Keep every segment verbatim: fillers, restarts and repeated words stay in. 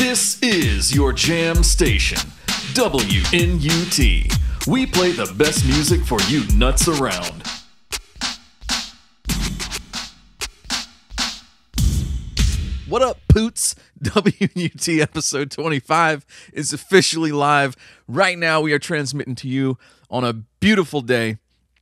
This is your jam station, W N U T. We play the best music for you nuts around. What up, Poots? W N U T episode twenty-five is officially live. Right now, we are transmitting to you on a beautiful day.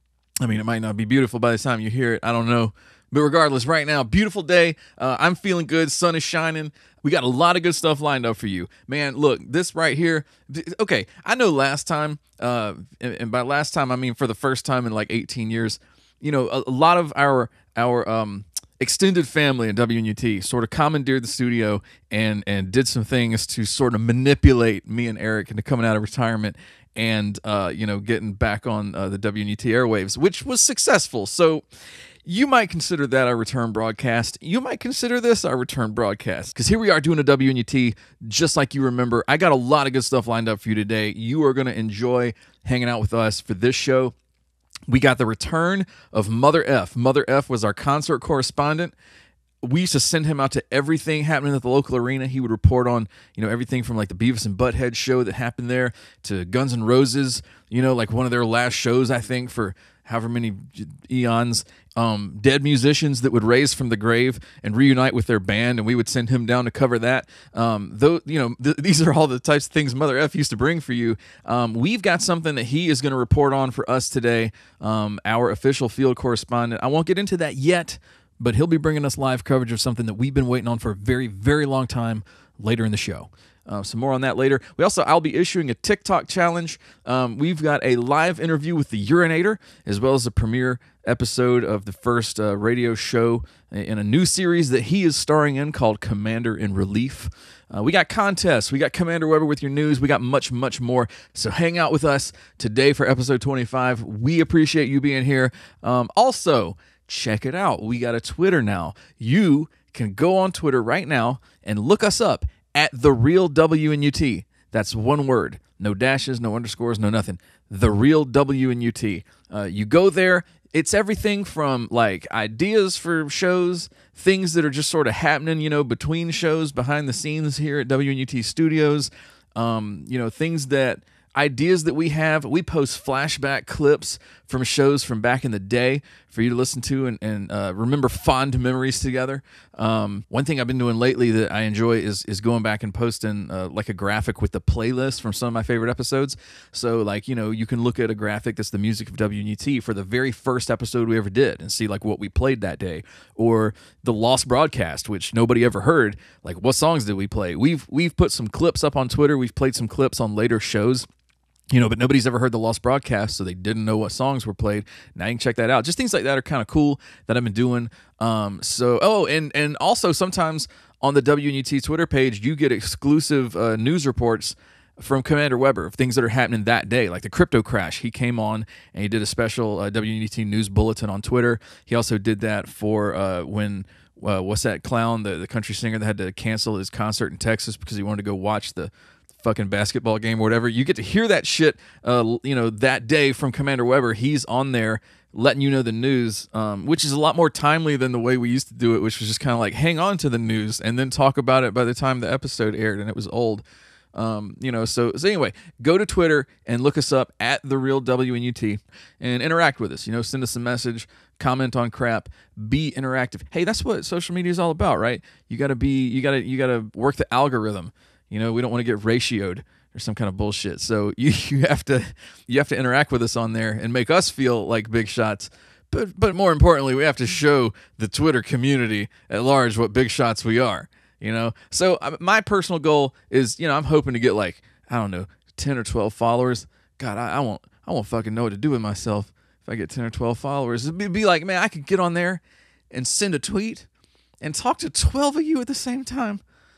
I mean, it might not be beautiful by the time you hear it. I don't know. But regardless, right now, beautiful day. Uh, I'm feeling good. Sun is shining. We got a lot of good stuff lined up for you. Man, look, this right here. Okay, I know last time, uh, and, and by last time, I mean for the first time in like eighteen years, you know, a, a lot of our our um, extended family in W N U T sort of commandeered the studio and and did some things to sort of manipulate me and Eric into coming out of retirement and, uh, you know, getting back on uh, the W N U T airwaves, which was successful. So you might consider that our return broadcast. You might consider this our return broadcast, because here we are doing a W N U T just like you remember. I got a lot of good stuff lined up for you today. You are going to enjoy hanging out with us for this show. We got the return of Mother F. Mother F was our concert correspondent. We used to send him out to everything happening at the local arena. He would report on, you know, everything from like the Beavis and Butthead show that happened there to Guns N' Roses, you know, like one of their last shows, I think, for however many eons. Um, dead musicians that would raise from the grave and reunite with their band, and we would send him down to cover that. Um, though, you know, th- these are all the types of things Mother F used to bring for you. Um, we've got something that he is going to report on for us today. Um, our official field correspondent. I won't get into that yet, but he'll be bringing us live coverage of something that we've been waiting on for a very, very long time later in the show. Uh, some more on that later. We also, I'll be issuing a TikTok challenge. Um, we've got a live interview with the Urinator, as well as a premiere episode of the first uh, radio show in a new series that he is starring in called Commander in Relief. Uh, we got contests. We got Commander Weber with your news. We got much, much more. So hang out with us today for episode twenty-five. We appreciate you being here. Um, also, check it out. We got a Twitter now. You can go on Twitter right now and look us up at The Real W N U T. That's one word. No dashes, no underscores, no nothing. The Real W N U T. Uh, you go there. It's everything from like ideas for shows, things that are just sort of happening, you know, between shows, behind the scenes here at W N U T Studios. Um, you know, things that, ideas that we have. We post flashback clips from shows from back in the day for you to listen to and, and uh, remember fond memories together. Um, one thing I've been doing lately that I enjoy is is going back and posting uh, like a graphic with the playlist from some of my favorite episodes. So like, you know, you can look at a graphic that's the music of W N U T for the very first episode we ever did and see like what we played that day, or the lost broadcast, which nobody ever heard. Like, what songs did we play? We've we've put some clips up on Twitter. We've played some clips on later shows. You know, but nobody's ever heard the lost broadcast, so they didn't know what songs were played. Now you can check that out. Just things like that are kind of cool that I've been doing. Um, so, oh, and and also sometimes on the W N U T Twitter page, you get exclusive uh, news reports from Commander Weber of things that are happening that day, like the crypto crash. He came on and he did a special uh, W N U T news bulletin on Twitter. He also did that for uh, when, uh, what's that clown, the, the country singer that had to cancel his concert in Texas because he wanted to go watch the fucking basketball game or whatever. You get to hear that shit, uh, you know, that day from Commander Weber. He's on there letting you know the news, um, which is a lot more timely than the way we used to do it, which was just kind of like hang on to the news and then talk about it by the time the episode aired, and it was old. Um, you know, so, so anyway, go to Twitter and look us up at The Real W N U T and interact with us. You know, send us a message, comment on crap, be interactive. Hey, that's what social media is all about, right? You gotta be, you gotta, you gotta work the algorithm. You know, we don't want to get ratioed or some kind of bullshit. So you, you have to you have to interact with us on there and make us feel like big shots. But but more importantly, we have to show the Twitter community at large what big shots we are. You know, so uh, my personal goal is, you know, I'm hoping to get like, I don't know, ten or twelve followers. God, I, I won't I won't fucking know what to do with myself if I get ten or twelve followers. It'd be, be like, man, I could get on there and send a tweet and talk to twelve of you at the same time.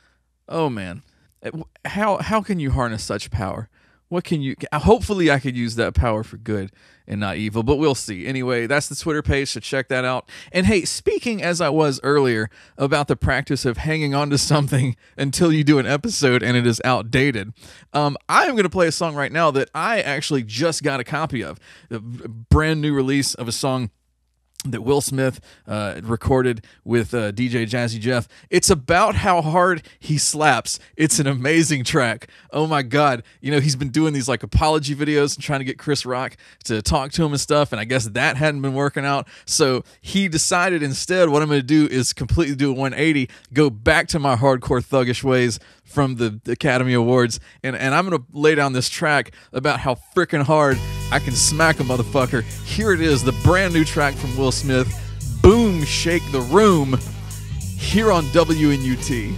Oh man. How how can you harness such power? What can you... Hopefully I could use that power for good and not evil, but we'll see. Anyway, that's the Twitter page, so check that out. And hey, speaking as I was earlier about the practice of hanging on to something until you do an episode and it is outdated, um, I am going to play a song right now that I actually just got a copy of. A brand new release of a song that Will Smith uh, recorded with uh, D J Jazzy Jeff. It's about how hard he slaps. It's an amazing track. Oh my God. You know, he's been doing these like apology videos and trying to get Chris Rock to talk to him and stuff, and I guess that hadn't been working out. So he decided instead what I'm going to do is completely do a one eighty, go back to my hardcore thuggish ways from the Academy Awards, and, and I'm going to lay down this track about how freaking hard I can smack a motherfucker. Here it is, the brand new track from Will Smith, Boom Shake the Room, here on W N U T.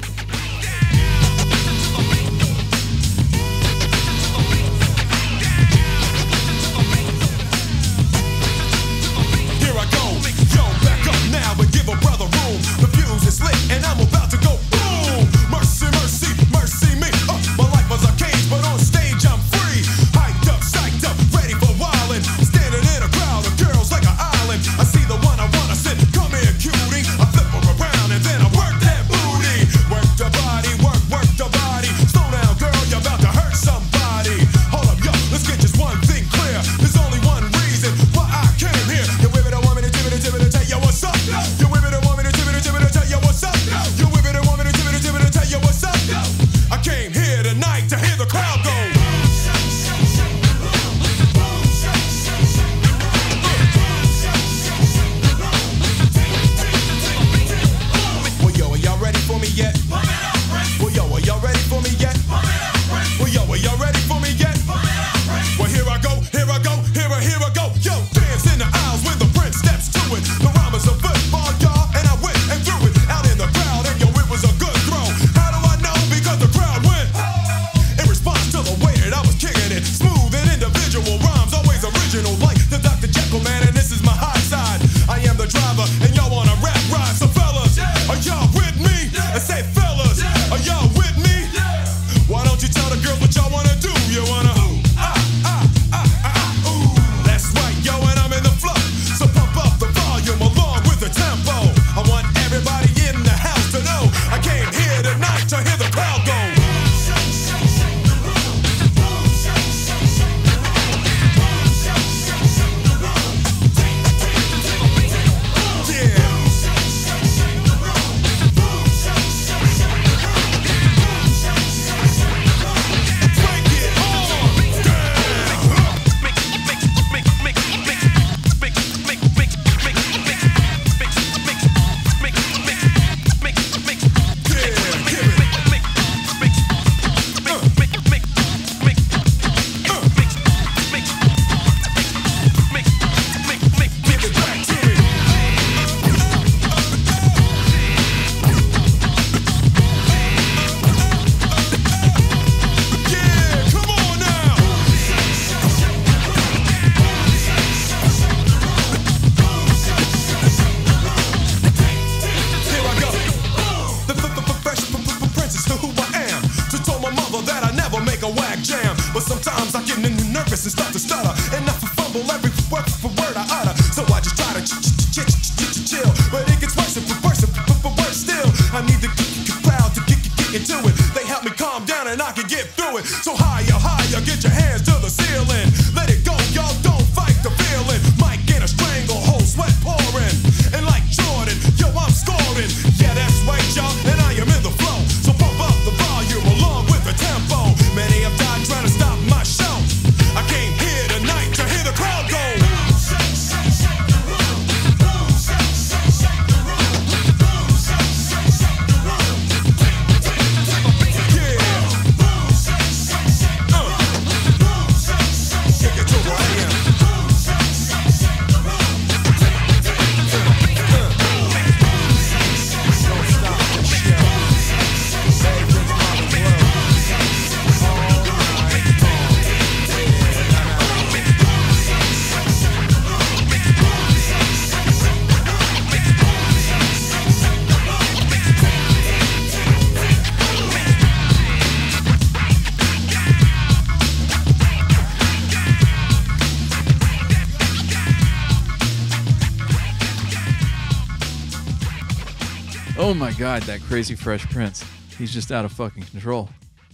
Oh my God, that crazy Fresh Prince. He's just out of fucking control.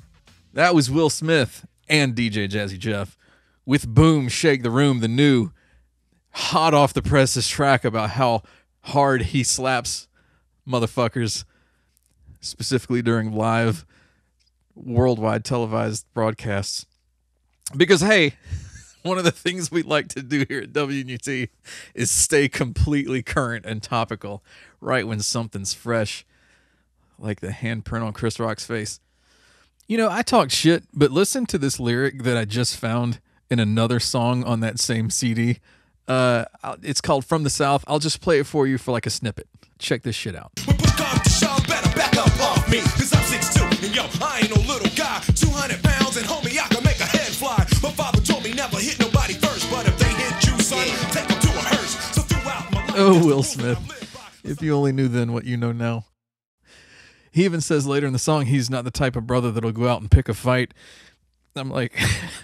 That was Will Smith and D J Jazzy Jeff with Boom Shake the Room, the new hot off the presses track about how hard he slaps motherfuckers, specifically during live worldwide televised broadcasts. Because, hey, one of the things we like to do here at W N U T is stay completely current and topical right when something's fresh, like the handprint on Chris Rock's face. You know, I talk shit, but listen to this lyric that I just found in another song on that same C D. Uh, it's called From the South. I'll just play it for you for like a snippet. Check this shit out. Me, cause I'm six two, and yo, I ain't no little guy. two hundred pounds, and homie, I can make a head fly. My father told me never hit nobody first, but if they hit you, son, take them to a hearse. So throughout my life, oh, Will Smith, if you only knew then what you know now. He even says later in the song he's not the type of brother that'll go out and pick a fight. I'm like,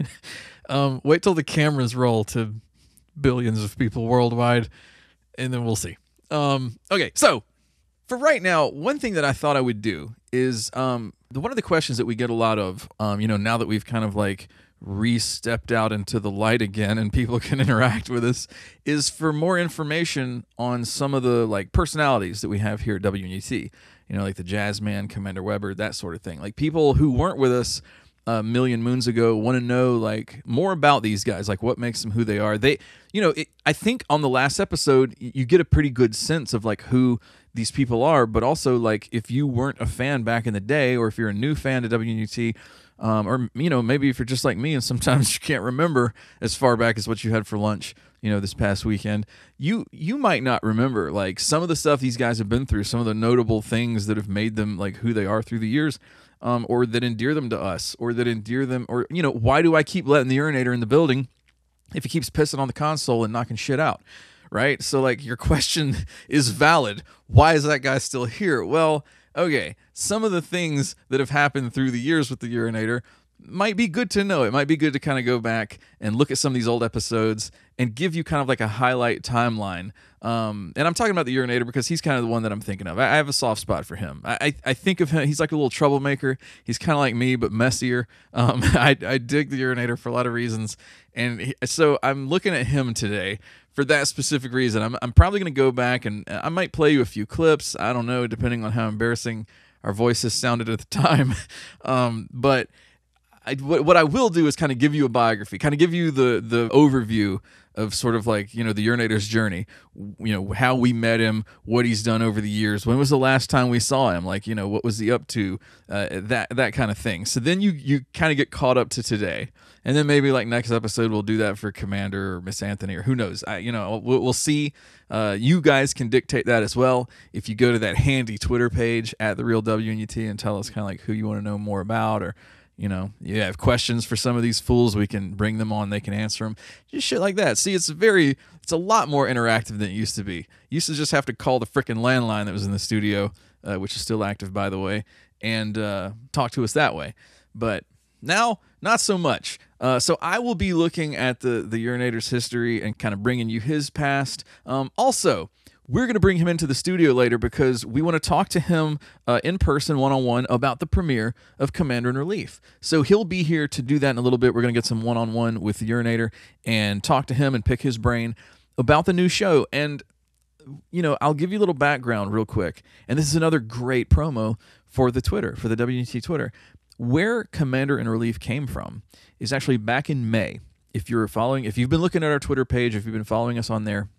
um, wait till the cameras roll to billions of people worldwide, and then we'll see. Um, okay, so for right now, one thing that I thought I would do is um, the, one of the questions that we get a lot of, um, you know, now that we've kind of like re-stepped out into the light again and people can interact with us, is for more information on some of the like personalities that we have here at W N U T. You know, like the Jazzman, Commander Weber, that sort of thing. Like people who weren't with us a million moons ago want to know like more about these guys, like what makes them who they are. They, you know, it, I think on the last episode you get a pretty good sense of like who these people are, but also like if you weren't a fan back in the day, or if you're a new fan to W N U T, um, or you know maybe if you're just like me and sometimes you can't remember as far back as what you had for lunch, you know, this past weekend, you you might not remember like some of the stuff these guys have been through, some of the notable things that have made them like who they are through the years. Um, or that endear them to us, or that endear them, or, you know, why do I keep letting the Urinator in the building if he keeps pissing on the console and knocking shit out, right? So, like, your question is valid. Why is that guy still here? Well, okay, some of the things that have happened through the years with the Urinator might be good to know. It might be good to kind of go back and look at some of these old episodes and give you kind of like a highlight timeline. Um, and I'm talking about the Urinator because he's kind of the one that I'm thinking of. I, I have a soft spot for him. I, I, I think of him, he's like a little troublemaker. He's kind of like me, but messier. Um, I, I dig the Urinator for a lot of reasons. And he, so I'm looking at him today for that specific reason. I'm, I'm probably going to go back and I might play you a few clips. I don't know, depending on how embarrassing our voices sounded at the time. um, but I, what, what I will do is kind of give you a biography, kind of give you the the overview of sort of like, you know, the Urinator's journey, you know, how we met him, what he's done over the years, when was the last time we saw him, like, you know, what was he up to, uh, that that kind of thing. So then you you kind of get caught up to today, and then maybe like next episode we'll do that for Commander or Miss Anthony or who knows. I, you know, we'll, we'll see. Uh, you guys can dictate that as well if you go to that handy Twitter page at the Real W N U T and tell us kind of like who you want to know more about, or you know, you have questions for some of these fools, we can bring them on, they can answer them. Just shit like that. See, it's very, it's a lot more interactive than it used to be. You used to just have to call the frickin' landline that was in the studio, uh, which is still active, by the way, and uh, talk to us that way. But now, not so much. Uh, so I will be looking at the, the Urinator's history and kind of bringing you his past. Um, also, we're going to bring him into the studio later because we want to talk to him uh, in person, one-on-one, about the premiere of Commander in Relief. So he'll be here to do that in a little bit. We're going to get some one-on-one with the Urinator and talk to him and pick his brain about the new show. And, you know, I'll give you a little background real quick. And this is another great promo for the Twitter, for the W N U T Twitter. Where Commander in Relief came from is actually back in May. If you're following, if you've been looking at our Twitter page, if you've been following us on there,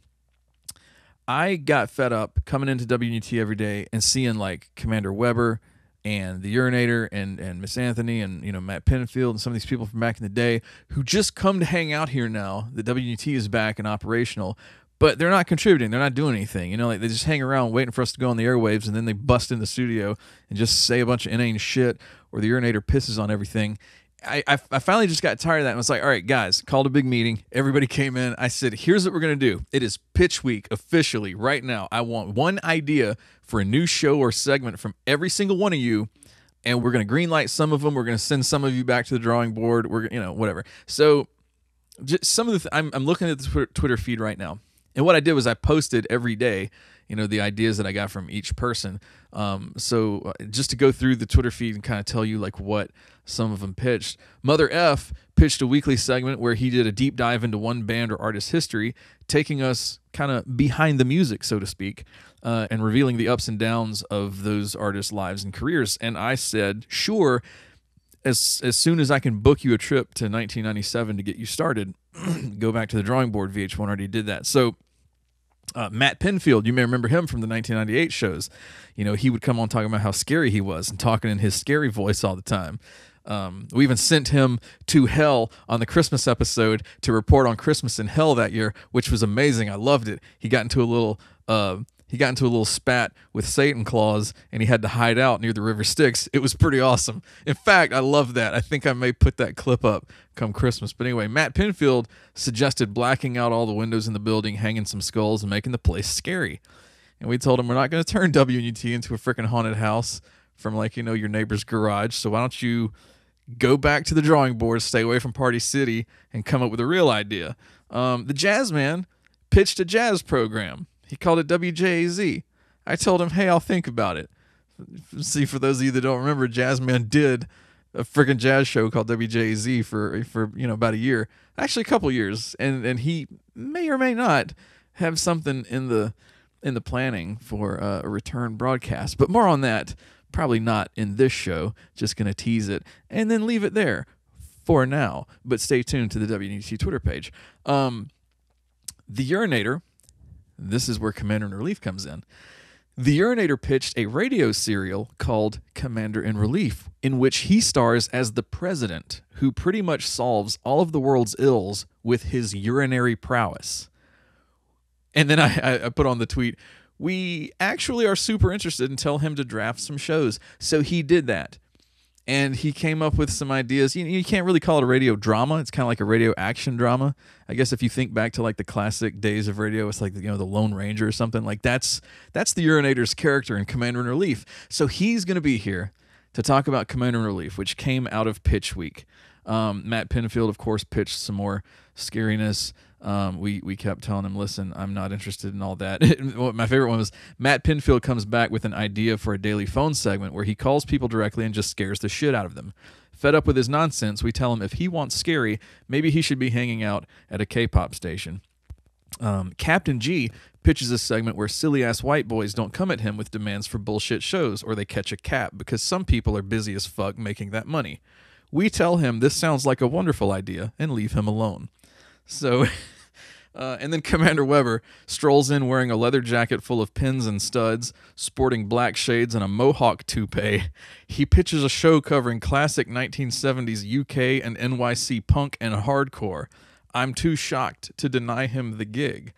I got fed up coming into W N U T every day and seeing like Commander Weber and the Urinator and and Miss Anthony and, you know, Matt Penfield and some of these people from back in the day who just come to hang out here now that W N U T is back and operational, but they're not contributing. They're not doing anything. You know, like they just hang around waiting for us to go on the airwaves, and then they bust in the studio and just say a bunch of inane shit, or the Urinator pisses on everything. I, I, I finally just got tired of that and was like, all right, guys, called a big meeting. Everybody came in. I said, here's what we're going to do. It is pitch week officially right now. I want one idea for a new show or segment from every single one of you, and we're going to greenlight some of them. We're going to send some of you back to the drawing board. We're, you know, whatever. So just some of the th- I'm, I'm looking at the Twitter feed right now, And what I did was I posted every day, you know, the ideas that I got from each person. Um, so uh, just to go through the Twitter feed and kind of tell you like what some of them pitched. Mother F pitched a weekly segment where he did a deep dive into one band or artist's history, taking us kind of behind the music, so to speak, uh, and revealing the ups and downs of those artists' lives and careers. And I said, sure, as as soon as I can book you a trip to nineteen ninety-seven to get you started, go back to the drawing board. V H one already did that. So Uh, Matt Pinfield, you may remember him from the nineteen ninety-eight shows. You know, he would come on talking about how scary he was and talking in his scary voice all the time. Um, we even sent him to hell on the Christmas episode to report on Christmas in hell that year, which was amazing. I loved it. He got into a little uh, he got into a little spat with Satan Claus, and he had to hide out near the River Styx. It was pretty awesome. In fact, I love that. I think I may put that clip up come Christmas. But anyway, Matt Pinfield suggested blacking out all the windows in the building, hanging some skulls, and making the place scary. And we told him we're not going to turn W N U T into a freaking haunted house from, like, you know, your neighbor's garage. So why don't you go back to the drawing board, stay away from Party City, and come up with a real idea. Um, the Jazz Man pitched a jazz program. He called it W J A Z. I told him, hey, I'll think about it. See, for those of you that don't remember, Jazz Man did a freaking jazz show called W J A Z for, for you know, about a year. Actually, a couple years. And and he may or may not have something in the in the planning for uh, a return broadcast. But more on that, probably not in this show. Just going to tease it and then leave it there for now. But stay tuned to the W N U T Twitter page. Um, the Urinator, this is where Commander in Relief comes in. The Urinator pitched a radio serial called Commander in Relief, in which he stars as the president, who pretty much solves all of the world's ills with his urinary prowess. And then I, I put on the tweet, we actually are super interested and tell him to draft some shows. So he did that. And he came up with some ideas. You, you can't really call it a radio drama. It's kind of like a radio action drama. I guess if you think back to like the classic days of radio, it's like, you know, the Lone Ranger or something. Like that's that's the Urinator's character in Commander in Relief. So he's going to be here to talk about Commander in Relief, which came out of Pitch Week. Um, Matt Pinfield, of course, pitched some more scariness. Um, we we kept telling him, listen, I'm not interested in all that. My favorite one was Matt Pinfield comes back with an idea for a daily phone segment where he calls people directly and just scares the shit out of them. Fed up with his nonsense, we tell him if he wants scary, maybe he should be hanging out at a K-pop station. Um, Captain G pitches a segment where silly-ass white boys don't come at him with demands for bullshit shows or they catch a cab because some people are busy as fuck making that money. We tell him this sounds like a wonderful idea and leave him alone. So, uh, and then Commander Weber strolls in wearing a leather jacket full of pins and studs, sporting black shades and a mohawk toupee. He pitches a show covering classic nineteen seventies U K and N Y C punk and hardcore. I'm too shocked to deny him the gig.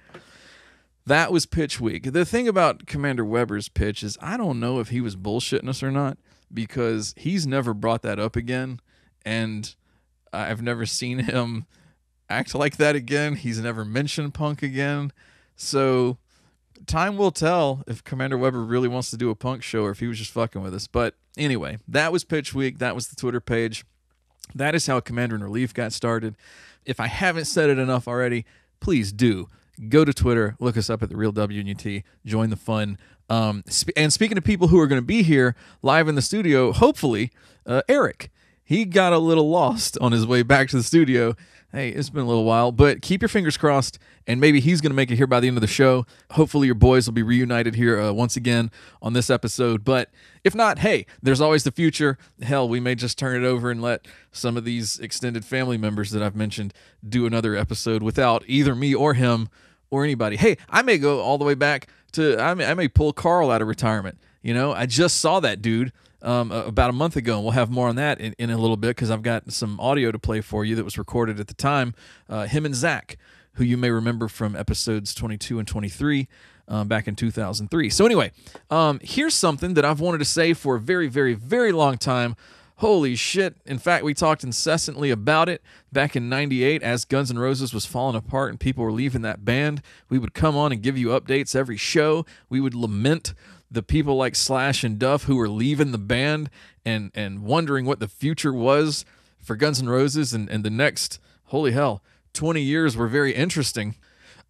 That was Pitch Week. The thing about Commander Weber's pitch is I don't know if he was bullshitting us or not, because he's never brought that up again, and I've never seen him act like that again. He's never mentioned punk again. So time will tell if Commander Weber really wants to do a punk show or if he was just fucking with us. But anyway, that was Pitch Week. That was the Twitter page. That is how Commander in Relief got started. If I haven't said it enough already, please do. Go to Twitter, look us up at The Real W N U T, join the fun. Um, sp- and speaking of people who are going to be here live in the studio, hopefully, uh, Eric. He got a little lost on his way back to the studio. Hey, it's been a little while, but keep your fingers crossed, and maybe he's going to make it here by the end of the show. Hopefully your boys will be reunited here uh, once again on this episode, but if not, hey, there's always the future. Hell, we may just turn it over and let some of these extended family members that I've mentioned do another episode without either me or him or anybody. Hey, I may go all the way back to, I may, I may pull Carl out of retirement. You know, I just saw that dude Um, about a month ago, and we'll have more on that in, in a little bit because I've got some audio to play for you that was recorded at the time. Uh, him and Zach, who you may remember from episodes twenty-two and twenty-three um, back in two thousand three. So anyway, um, here's something that I've wanted to say for a very, very, very long time. Holy shit. In fact, we talked incessantly about it back in ninety-eight as Guns N' Roses was falling apart and people were leaving that band. We would come on and give you updates every show. We would lament the people like Slash and Duff who were leaving the band and and wondering what the future was for Guns N' Roses, and, and the next, holy hell, twenty years were very interesting.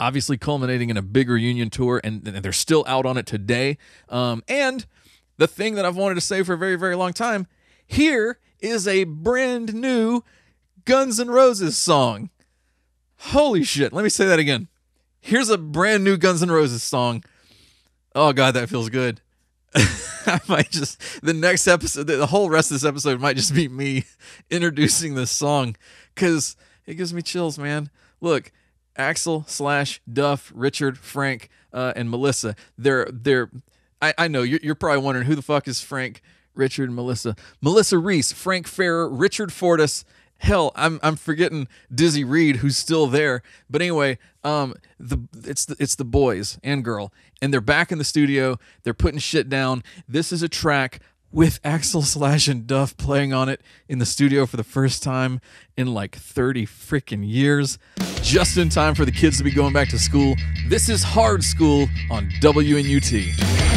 obviously culminating in a big reunion tour, and, and they're still out on it today. Um, and the thing that I've wanted to say for a very, very long time, here is a brand new Guns N' Roses song. Holy shit. Let me say that again. Here's a brand new Guns N' Roses song. Oh, God, that feels good. I might just, the next episode, the whole rest of this episode might just be me introducing this song, because it gives me chills, man. Look, Axl slash Duff, Richard, Frank, uh, and Melissa. They're, they're, I, I know, you're, you're probably wondering who the fuck is Frank, Richard, and Melissa. Melissa Reese, Frank Ferrer, Richard Fortas. Hell, I'm I'm forgetting Dizzy Reed, who's still there. But anyway, um, the it's the, it's the boys and girl, and they're back in the studio. They're putting shit down. This is a track with Axl Slash and Duff playing on it in the studio for the first time in like thirty freaking years, just in time for the kids to be going back to school. This is Hard School on W N U T.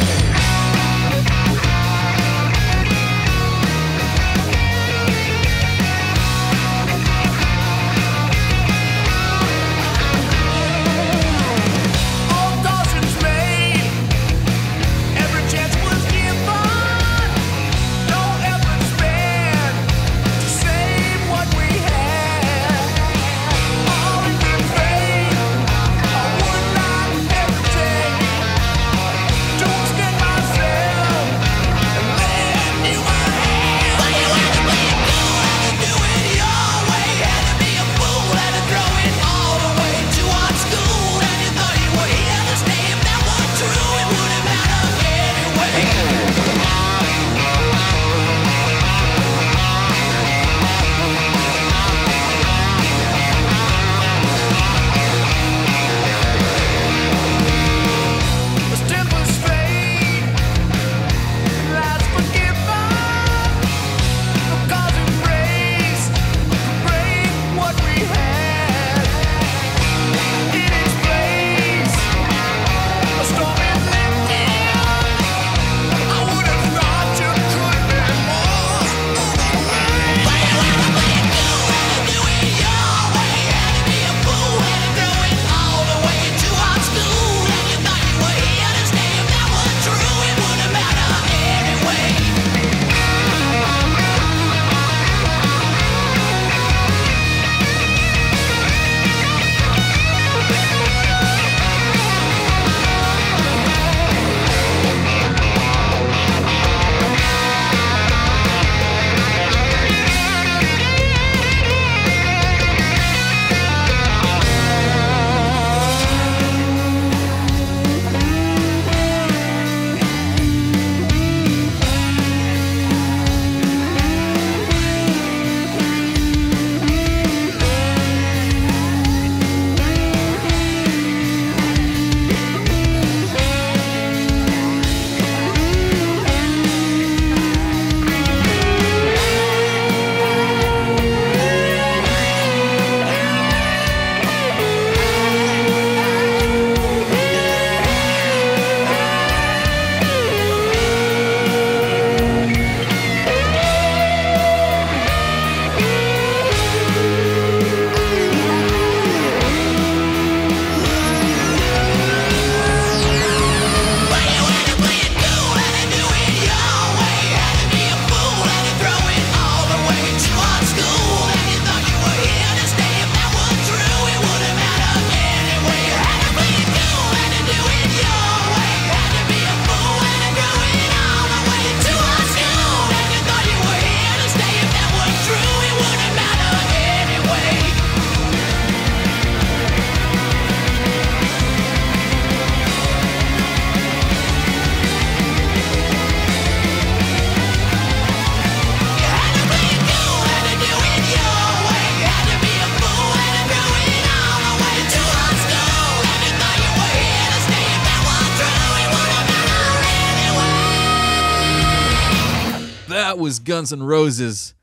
That was Guns N' Roses.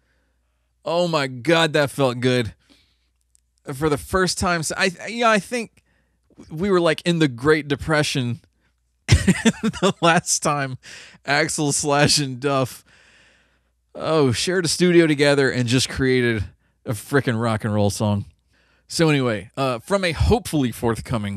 Oh my God, that felt good. For the first time, I yeah, I think we were like in the Great Depression the last time Axl Slash and Duff oh shared a studio together and just created a frickin' rock and roll song. So anyway, uh, from a hopefully forthcoming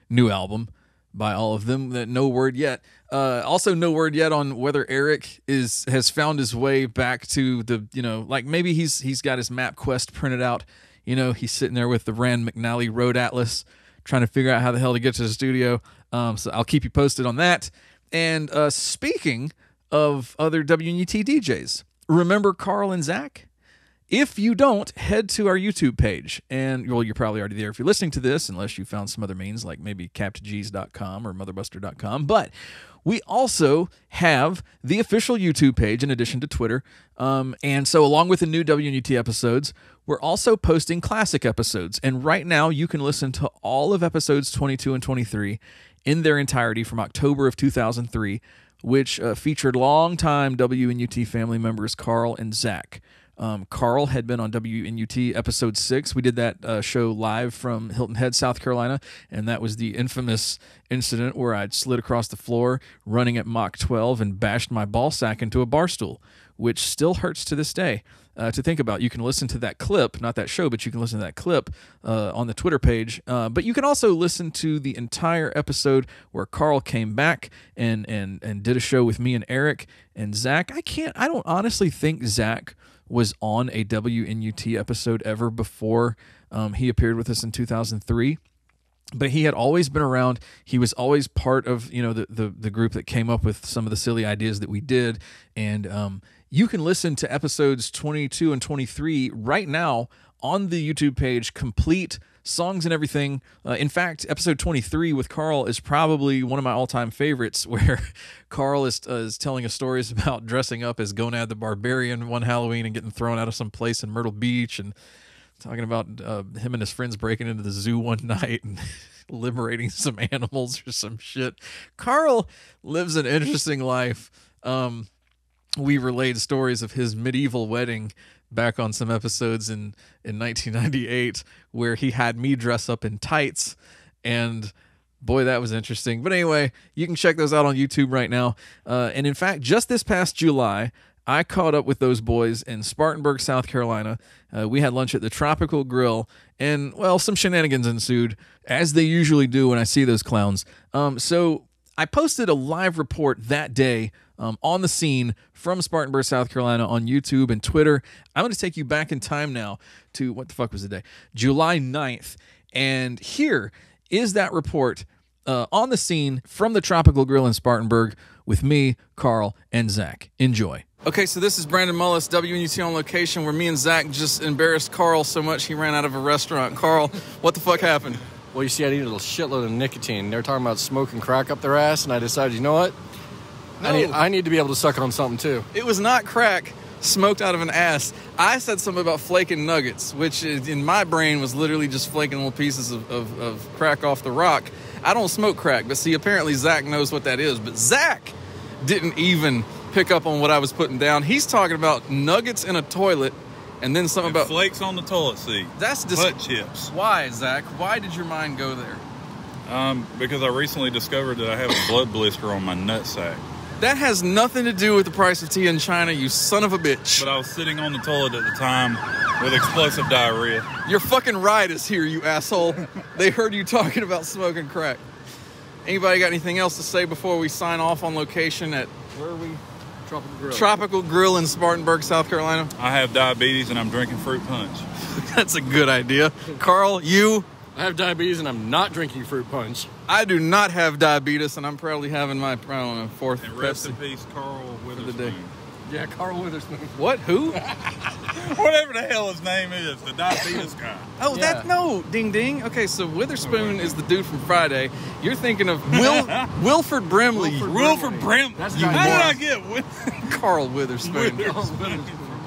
new album by all of them. That no word yet. Uh, also, no word yet on whether Eric is has found his way back to the, you know, like maybe he's he's got his map quest printed out. You know, he's sitting there with the Rand McNally Road Atlas, trying to figure out how the hell to get to the studio. Um, so I'll keep you posted on that. And uh, speaking of other W N U T D Js, remember Carl and Zach? If you don't, head to our YouTube page. And, well, you're probably already there if you're listening to this, unless you found some other means like maybe cap to geez dot com or motherbuster dot com. But we also have the official YouTube page in addition to Twitter. Um, and so along with the new W N U T episodes, we're also posting classic episodes. And right now you can listen to all of episodes twenty-two and twenty-three in their entirety from October of two thousand three, which uh, featured longtime W N U T family members Carl and Zach. Um, Carl had been on W N U T episode six. We did that uh, show live from Hilton Head, South Carolina, and that was the infamous incident where I slid across the floor running at Mach twelve and bashed my ball sack into a bar stool, which still hurts to this day uh, to think about. You can listen to that clip, not that show, but you can listen to that clip uh, on the Twitter page. Uh, but you can also listen to the entire episode where Carl came back and and and did a show with me and Eric and Zach. I can't, I don't honestly think Zach was on a W N U T episode ever before um, he appeared with us in two thousand three. But he had always been around. He was always part of, you know, the, the, the group that came up with some of the silly ideas that we did. And um, you can listen to episodes twenty-two and twenty-three right now on the YouTube page, complete songs and everything. Uh, in fact, episode twenty-three with Carl is probably one of my all-time favorites, where Carl is, uh, is telling us stories about dressing up as Gonad the Barbarian one Halloween and getting thrown out of some place in Myrtle Beach, and talking about uh, him and his friends breaking into the zoo one night and liberating some animals or some shit. Carl lives an interesting life. Um, we relayed stories of his medieval wedding back on some episodes in, in nineteen ninety-eight, where he had me dress up in tights, and boy, that was interesting. But anyway, you can check those out on YouTube right now. Uh, and in fact, just this past July, I caught up with those boys in Spartanburg, South Carolina. Uh, we had lunch at the Tropical Grill, and, well, some shenanigans ensued, as they usually do when I see those clowns. Um, so I posted a live report that day um, on the scene from Spartanburg, South Carolina on YouTube and Twitter. I'm going to take you back in time now to, what the fuck was the day? July ninth. And here is that report uh, on the scene from the Tropical Grill in Spartanburg with me, Carl, and Zach. Enjoy. Okay, so this is Brandon Mullis, W N U T on location, where me and Zach just embarrassed Carl so much he ran out of a restaurant. Carl, what the fuck happened? Well, you see, I needed a shitload of nicotine. They were talking about smoking crack up their ass, and I decided, you know what? No. I need, I need to be able to suck it on something, too. It was not crack smoked out of an ass. I said something about flaking nuggets, which is, in my brain was literally just flaking little pieces of, of, of crack off the rock. I don't smoke crack, but see, apparently Zach knows what that is. But Zach didn't even pick up on what I was putting down. He's talking about nuggets in a toilet, and then something and about flakes on the toilet seat. That's dis- butt chips. Why, Zach? Why did your mind go there? Um, because I recently discovered that I have a blood blister on my nutsack. That has nothing to do with the price of tea in China, you son of a bitch. But I was sitting on the toilet at the time with explosive diarrhea. Your fucking ride is here, you asshole. They heard you talking about smoking crack. Anybody got anything else to say before we sign off on location at Where are we? Tropical Grill. Tropical Grill in Spartanburg, South Carolina? I have diabetes and I'm drinking fruit punch. That's a good idea. Carl, you? I have diabetes and I'm not drinking fruit punch. I do not have diabetes, and I'm probably having my, I don't know, fourth And rest Pepsi in peace, Carl Witherspoon. the day. Yeah, Carl Witherspoon. What? Who? Whatever the hell his name is, the diabetes guy. Oh, Yeah. that, no, ding ding. Okay, so Witherspoon is the dude from Friday. You're thinking of Will Wilford Brimley. Wilford Wilford Brim. That's How not did I yours. get Wi- Carl Witherspoon. Witherspoon?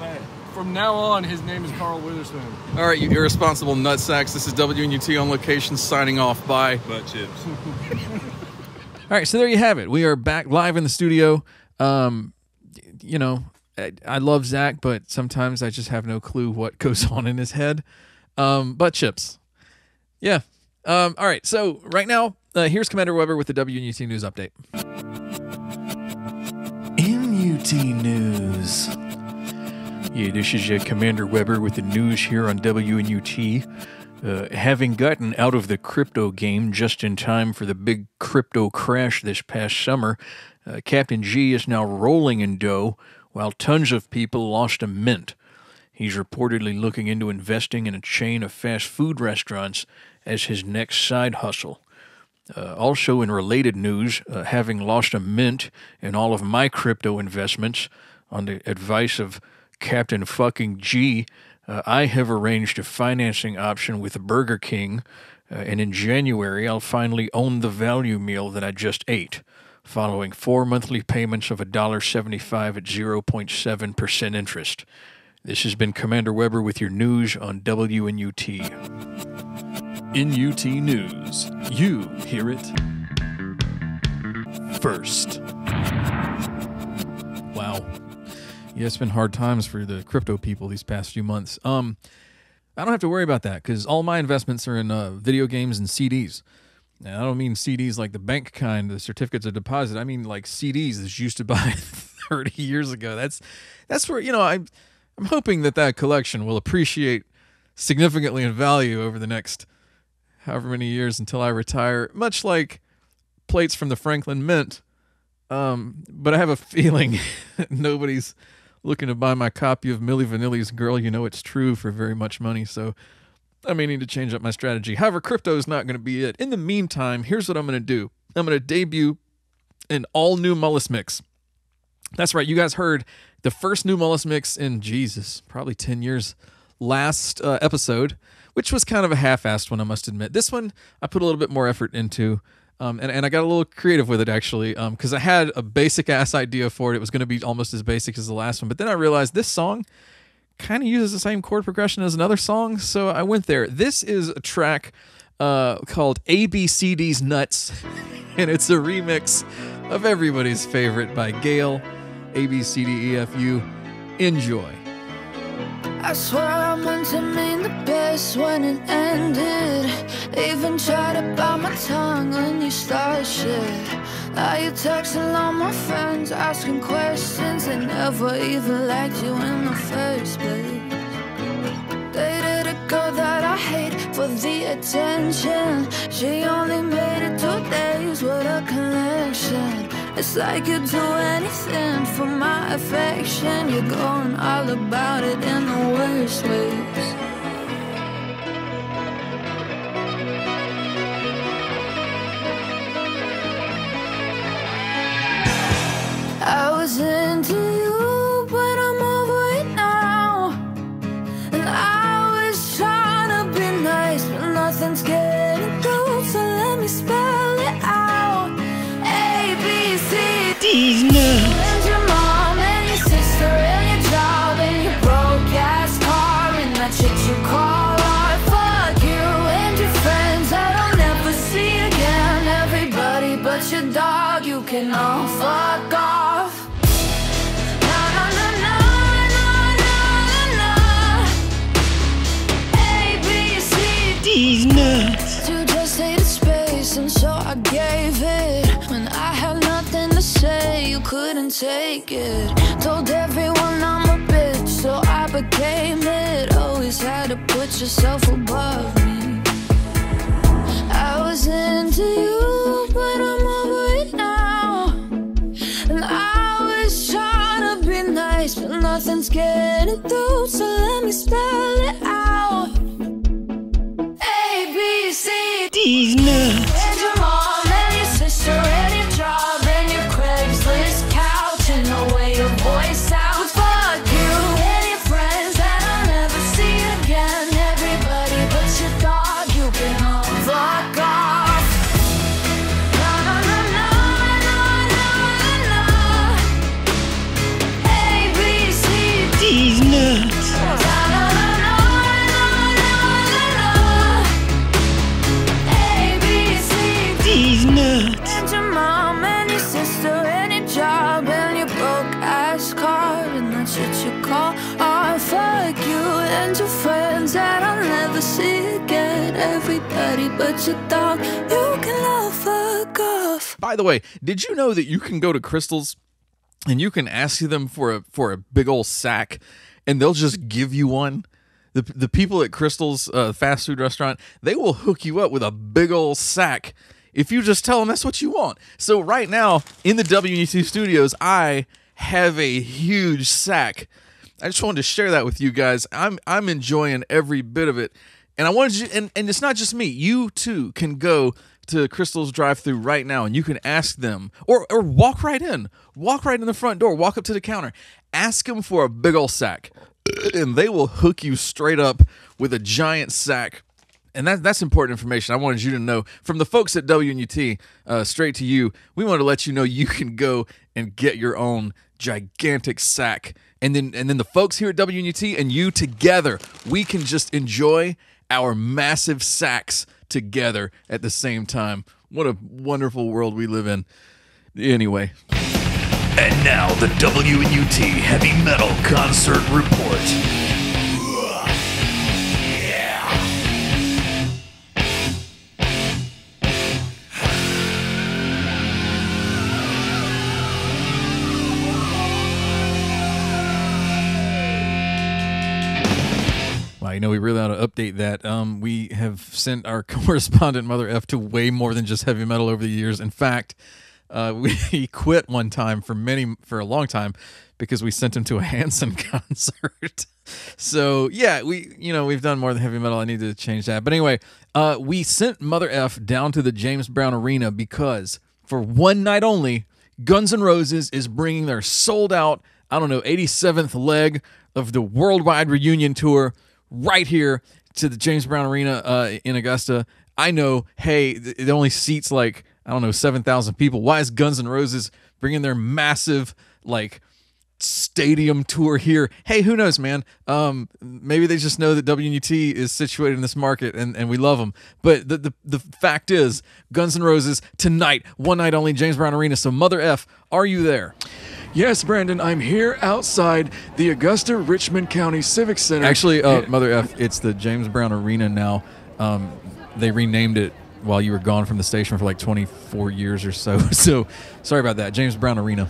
From now on, his name is Carl Witherspoon. All right, you irresponsible nutsacks. This is W N U T on location signing off. Bye. Butt chips. All right, so there you have it. We are back live in the studio. Um, you know, I, I love Zach, but sometimes I just have no clue what goes on in his head. Um, butt chips. Yeah. Um, all right, so right now, uh, here's Commander Weber with the W N U T News Update. N U T News. Yeah, this is uh, Commander Weber with the news here on W N U T. Uh, having gotten out of the crypto game just in time for the big crypto crash this past summer, uh, Captain G is now rolling in dough while tons of people lost a mint. He's reportedly looking into investing in a chain of fast food restaurants as his next side hustle. Uh, also in related news, uh, having lost a mint in all of my crypto investments on the advice of Captain fucking G, uh, I have arranged a financing option with Burger King, uh, and in January I'll finally own the value meal that I just ate, following four monthly payments of one dollar and seventy-five cents at zero point seven percent interest. This has been Commander Weber with your news on W N U T. N U T News. You hear it first. Wow. Yeah, it's been hard times for the crypto people these past few months. Um, I don't have to worry about that because all my investments are in uh, video games and C Ds. Now, I don't mean C Ds like the bank kind, the certificates of deposit. I mean like C Ds that you used to buy thirty years ago. That's that's where, you know, I, I'm hoping that that collection will appreciate significantly in value over the next however many years until I retire, much like plates from the Franklin Mint. Um, but I have a feeling nobody's looking to buy my copy of Milli Vanilli's Girl, You Know It's True for very much money, so I may need to change up my strategy. However, crypto is not going to be it. In the meantime, here's what I'm going to do. I'm going to debut an all-new MullisMix. That's right, you guys heard the first new MullisMix in, Jesus, probably ten years last uh, episode, which was kind of a half-assed one, I must admit. This one, I put a little bit more effort into, um, and, and I got a little creative with it, actually, because um, I had a basic-ass idea for it. It was going to be almost as basic as the last one, but then I realized this song kind of uses the same chord progression as another song, so I went there. This is a track uh, called ABCDeez Nuts, and it's a remix of everybody's favorite by Gail, A B C D E F U. Enjoy. I swear I meant to mean the best when it ended. Even tried to bite my tongue when you started shit. Now you're texting all my friends, asking questions. They never even liked you in the first place. Dated a girl that I hate for the attention. She only made it two days with a connection. It's like you'd do anything for my affection. You're going all about it in the worst ways. I was into you, but I'm over it now. And I was trying to be nice, but nothing's getting through, so let me spell it out. A, B, C, D's nuts. And your mom and your sister and your job and your broke ass car and that shit you call art. Fuck you and your friends that I'll never see again. Everybody but your dog, you can all fuck off. These nuts. You just hated space, and so I gave it. When I had nothing to say, you couldn't take it. Told everyone I'm a bitch, so I became it. Always had to put yourself above me. I was into you, but I'm over it now. And I was trying to be nice, but nothing's getting through, so let me spell it out. These nuts. And your mom and your sister and your job and your Craigslist couch and the way your voice sounds. Fuck you and your friends that I'll never see again. Everybody but your dog, you can all fuck off. No, no, no, no, no, no, no, no. A, B, C, D's nuts. These nuts. And your mom and your sister and your job and your broke ass car and that shit you call art. Fuck you and your friends that I'll never see again. Everybody but your dog, you can all fuck off. By the way, did you know that you can go to Crystal's and you can ask them for a for a big old sack and they'll just give you one? The the people at Crystal's uh, fast food restaurant, they will hook you up with a big old sack if you just tell them that's what you want. So right now in the W N U T studios, I have a huge sack. I just wanted to share that with you guys. I'm I'm enjoying every bit of it, and I wanted you, and and it's not just me. You too can go to Crystal's drive-thru right now, and you can ask them, or or walk right in, walk right in the front door, walk up to the counter, ask them for a big old sack, and they will hook you straight up with a giant sack. And that, that's important information I wanted you to know. From the folks at W N U T, uh, straight to you, we wanted to let you know you can go and get your own gigantic sack. And then and then the folks here at W N U T and you together, we can just enjoy our massive sacks together at the same time. What a wonderful world we live in. Anyway. And now the W N U T Heavy Metal Concert Report. You know, we really ought to update that. Um, we have sent our correspondent Mother F to way more than just heavy metal over the years. In fact, uh, we he quit one time for many for a long time because we sent him to a Hanson concert. So yeah, we you know we've done more than heavy metal. I need to change that. But anyway, uh, we sent Mother F down to the James Brown Arena because for one night only, Guns N' Roses is bringing their sold out, I don't know, eighty-seventh leg of the worldwide reunion tour right here to the James Brown Arena uh, in Augusta. I know, hey, it only seats like, I don't know, seven thousand people. Why is Guns N' Roses bringing their massive, like, stadium tour here? Hey, who knows, man? Um, maybe they just know that W N U T is situated in this market and, and we love them. But the, the, the fact is, Guns N' Roses tonight, one night only, James Brown Arena. So, Mother F, are you there? Yes, Brandon, I'm here outside the Augusta Richmond County Civic Center. Actually, uh, Mother F, it's the James Brown Arena now. Um, they renamed it while you were gone from the station for like twenty-four years or so. So, sorry about that. James Brown Arena.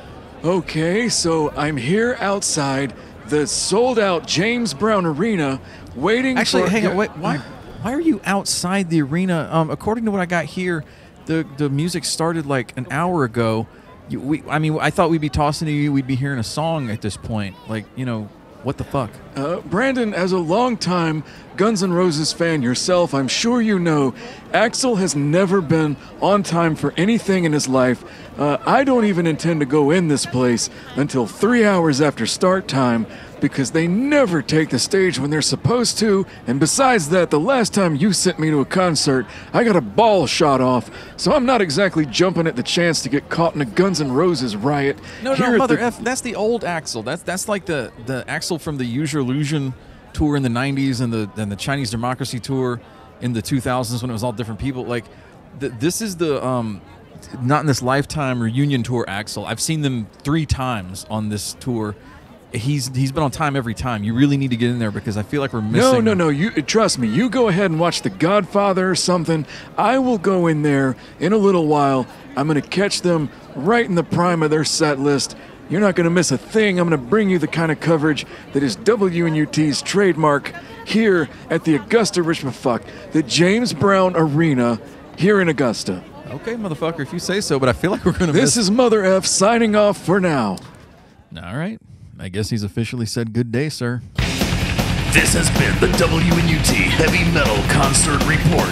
Okay, so I'm here outside the sold-out James Brown Arena waiting Actually, for... hang on. Wait, why, why are you outside the arena? Um, according to what I got here, the, the music started like an hour ago. You, we, I mean, I thought we'd be tossing to you. We'd be hearing a song at this point. Like, you know, what the fuck? Uh, Brandon, as a longtime Guns N' Roses fan yourself, I'm sure you know, Axl has never been on time for anything in his life. Uh, I don't even intend to go in this place until three hours after start time because they never take the stage when they're supposed to. And besides that, the last time you sent me to a concert, I got a ball shot off. So I'm not exactly jumping at the chance to get caught in a Guns N' Roses riot. No, Here no, at Mother the- F, that's the old Axl. That's that's like the, the Axl from the Use Your Illusion tour in the nineties and the and the Chinese Democracy tour in the two thousands when it was all different people. Like, th- this is the... um. Not in This Lifetime reunion tour, Axl. I've seen them three times on this tour. He's he's been on time every time. You really need to get in there because I feel like we're missing. No, no, no. You trust me. You go ahead and watch The Godfather or something. I will go in there in a little while. I'm going to catch them right in the prime of their set list. You're not going to miss a thing. I'm going to bring you the kind of coverage that is W N U T's trademark here at the Augusta Richmond Fuck, the James Brown Arena here in Augusta. Okay, motherfucker, if you say so, but I feel like we're going to This miss... is Mother F signing off for now. All right. I guess he's officially said good day, sir. This has been the W N U T Heavy Metal Concert Report.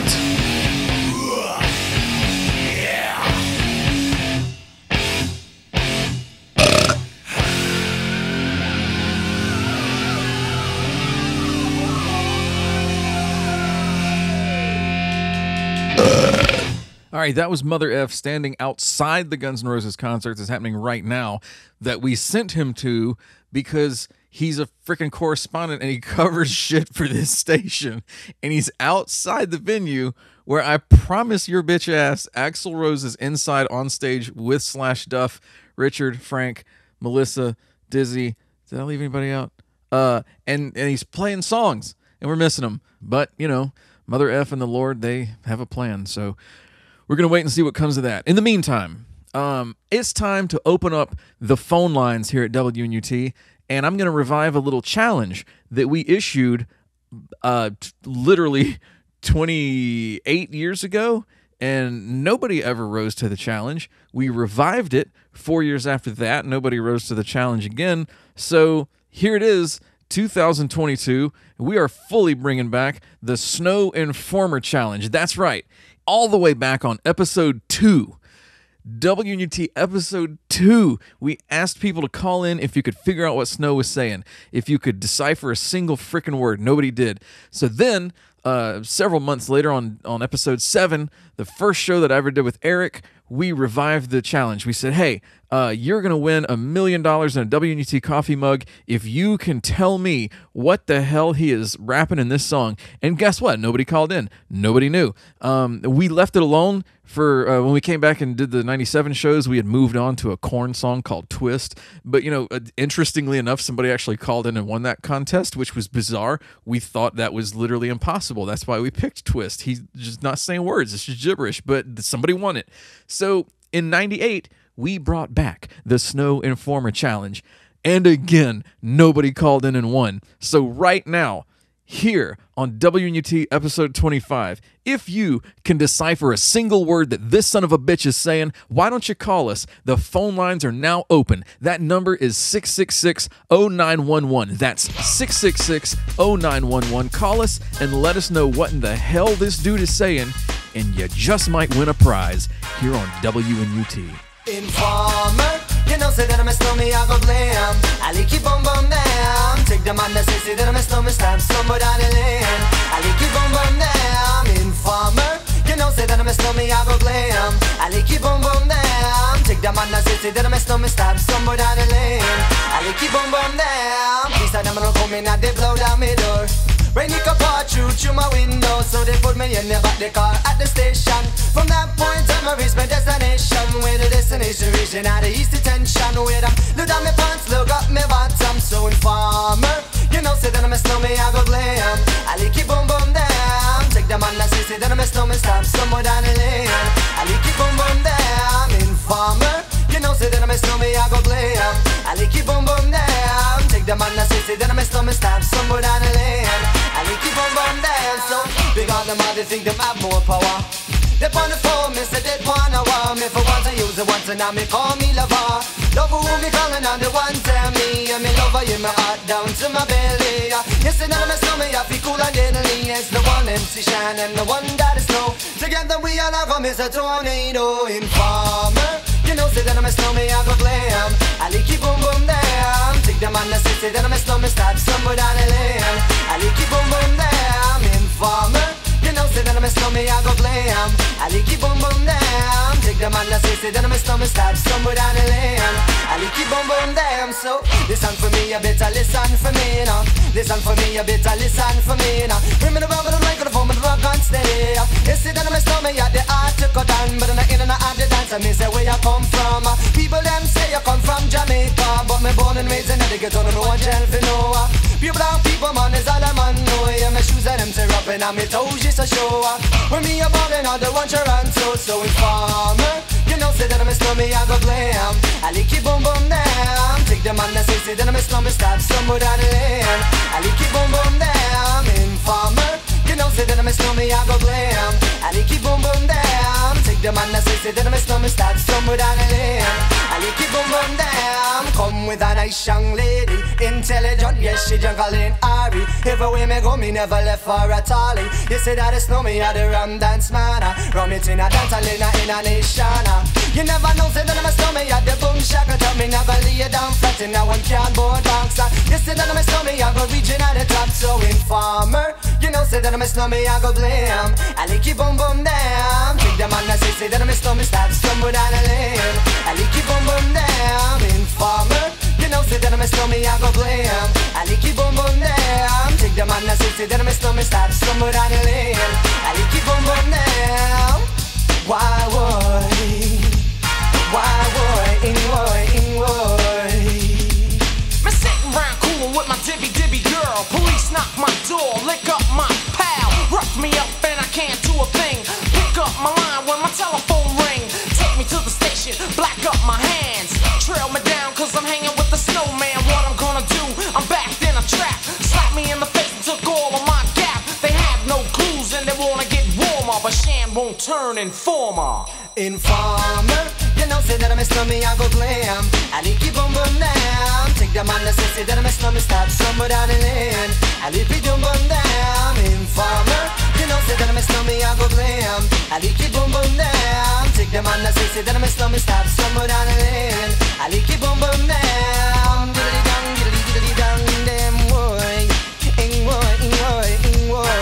All right, that was Mother F standing outside the Guns N' Roses concerts that's happening right now that we sent him to because he's a freaking correspondent and he covers shit for this station. And he's outside the venue where I promise your bitch ass Axl Rose is inside on stage with Slash Duff, Richard, Frank, Melissa, Dizzy. Did I leave anybody out? Uh, and, and he's playing songs and we're missing him. But, you know, Mother F and the Lord, they have a plan. So we're going to wait and see what comes of that. In the meantime, um, it's time to open up the phone lines here at W N U T, and I'm going to revive a little challenge that we issued uh, t- literally twenty-eight years ago, and nobody ever rose to the challenge. We revived it four years after that. Nobody rose to the challenge again. So here it is, two thousand twenty-two. We are fully bringing back the Snow Informer Challenge. That's right, all the way back on episode two. W N U T episode two, we asked people to call in if you could figure out what Snow was saying, if you could decipher a single freaking word. Nobody did. So then, uh, several months later on, on episode seven, the first show that I ever did with Eric, we revived the challenge. We said, hey, uh, you're going to win a million dollars in a W N U T coffee mug if you can tell me what the hell he is rapping in this song. And guess what? Nobody called in. Nobody knew. Um, we left it alone for uh, when we came back and did the ninety-seven shows. We had moved on to a Korn song called Twist. But, you know, uh, interestingly enough, somebody actually called in and won that contest, which was bizarre. We thought that was literally impossible. That's why we picked Twist. He's just not saying words. It's just gibberish, but somebody won it. So in ninety-eight, we brought back the Snow Informer Challenge. And again, nobody called in and won. So right now, here on W N U T episode twenty-five, if you can decipher a single word that this son of a bitch is saying, why don't you call us? The phone lines are now open. That number is six six six, oh nine one one. That's six six six, oh nine one one. Call us and let us know what in the hell this dude is saying, and you just might win a prize here on W N U T. Informer, you know, say that I'm a snowman, I go blame. I like you boom boom down. Take the man that say, say that I'm a snowman, stab somewhere down the lane. I like you boom boom down. Informer, you know, say that I'm a snowman, I go blame. I like you boom boom down. Take the man that say, say that I'm a snowman, stab somewhere down the lane. I like you boom boom down. Please, I never come in and they blow down my door. Rain it can pour through through my window, so they put me in the back the car at the station. From that point on, I reached my destination. Where the destination region out of east detention. Where I look down my pants, look up my bottom. So informer, you know, say that I'm a snowman, I go blame. I like it boom boom down. Take the man that say, say that I'm a snowman, stop somewhere down the lane. I like it boom boom down. Informer, you know, say that I'm a snowman, I go blame. I like it boom boom down. Take the man that say, say that I'm a snowman, stop somewhere down the lane. I like it boom boom down. So big on them, they think them have more power. They on the phone, me say they wanna war. Me for once I use it once and now me call me lover. Love who me calling on the one tell me. And me lover in my heart down to my belly. Yes, and I'm a snowman, I feel cool and deadly. It's the one M C Shine and the one that is snow. Together we all have a Mister Tornado. Informer, you know, say that I'm a snowman, I go blame. I like it boom boom down. Take the man that say, say that I'm a snowman, stop somewhere down the lane. I like it boom boom down. Informer, you know, say that I'm a snowman, I go blame. I like it boom boom down. Take the man that say, say that I'm a snowman, stop somewhere down the lane. I like it boom boom down. So listen for me, you better listen for me now. Listen for me, you better listen for me now. Bring me the rubber, the microphone, the rock and steady. You say that I'm a snowman, you the art to cut down, but I'm not in and out the dance. I mean, say where you come from. People them say you come from Jamaica, but me born and raised in the ghetto, no one tell for no. Pure brown people, man, is all I'm on. No, yeah, my shoes and them tear up and I'm toes just a show. When me a ballin', all the one Toronto, so informer, you know, say that I'm a snowman, I go blame. I like it boom boom down. Take the man that say, say that I'm a snowman, stop somewhere down the lane. I like it boom boom down. Informer, you know, say that I'm a snowman, I go blame. I like it boom boom down. Take the man that say, say that I'm a snowman, stop somewhere down the lane. I like it boom boom down. Come with a nice young lady, intelligent, yes, she jungle in Ari. Everywhere me go, me never left for a tally. You say that it's no me, I the rum dance man. Rum it in a dance, I in a, in a nation. You never know, say that I'm a snowman, I the boom shaka. Tell me never lay down flat in a one cardboard box. You say that I'm a snowman, I go reaching at the top. So informer, you know, say that I'm a snowman, I go blame. I like it boom boom down. Take the man that say, say that I'm a snowman, stop somewhere down the lane. I like it boom boom down. Informer, you know, say that I'm a snowman, I go blame. I like it boom boom down. Take the man that say, say that I'm a snowman, stop somewhere down the lane. I like it boom boom down. Why would, why would, in would, in would. Me sitting round coolin' with my dibby dibby girl. Police knock my door, lick up my pal. Rough me up and I can't do a thing. Pick up my line when my telephone ring. Take me to the station, black up my hands. Trail me down cause I'm hanging with the snowman. What I'm gonna do, I'm backed in a trap. Slap me in the face and took all of my turn informer. Informer, you know, say that I'm a slummy, I go glam. I like you boom boom down. Take the man that say that I'm a slummy, stop somewhere down the lane. I like you boom boom down. Informer, you know, say that I'm a slummy, I go glam. I like you boom boom down. Take the man that say that I'm a slummy, stop somewhere down the lane. I like you boom boom down. Diddly dong, diddly diddly dong, damn boy. Ing boy, ing boy, ing boy.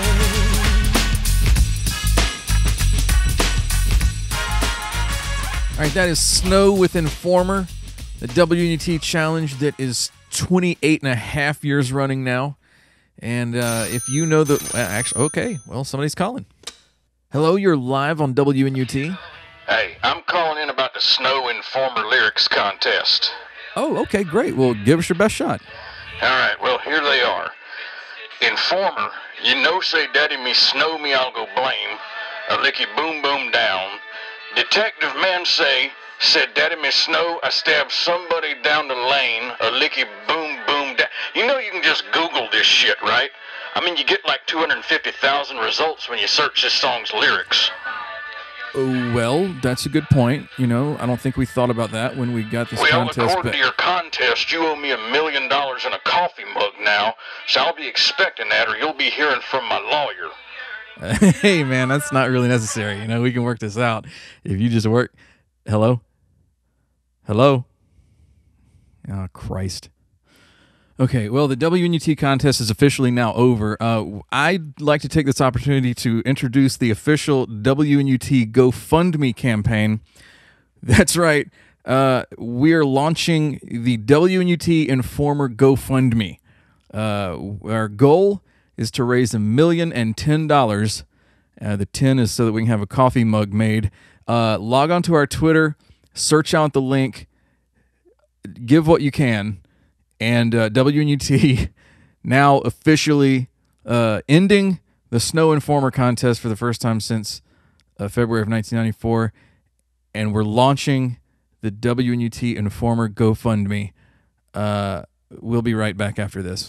All right, that is Snow with Informer, the W N U T challenge that is twenty-eight and a half years running now. And uh, if you know the... Uh, actually, okay, well, somebody's calling. Hello, you're live on W N U T. Hey, I'm calling in about the Snow Informer lyrics contest. Oh, okay, great. Well, give us your best shot. All right, well, here they are. Informer, you know say daddy me snow me I'll go blame. A licky boom boom down. Detective man say, said daddy me snow, I stabbed somebody down the lane. A licky boom boom down. You know you can just Google this shit, right? I mean, you get like two hundred fifty thousand results when you search this song's lyrics. Oh, well, that's a good point. You know, I don't think we thought about that when we got this well, contest. according but... to your contest, you owe me a million dollars in a coffee mug now, so I'll be expecting that or you'll be hearing from my lawyer. Hey, man, that's not really necessary. You know, we can work this out. If you just work... Hello? Hello? Oh, Christ. Okay, well, the W N U T contest is officially now over. Uh, I'd like to take this opportunity to introduce the official W N U T GoFundMe campaign. That's right. Uh, we're launching the W N U T Informer GoFundMe. Uh, our goal is to raise a million and ten dollars. Uh, the ten is so that we can have a coffee mug made. Uh, log on to our Twitter, search out the link, give what you can. And uh, W N U T now officially uh, ending the Snow Informer contest for the first time since uh, February of nineteen ninety-four. And we're launching the W N U T Informer GoFundMe. Uh, we'll be right back after this.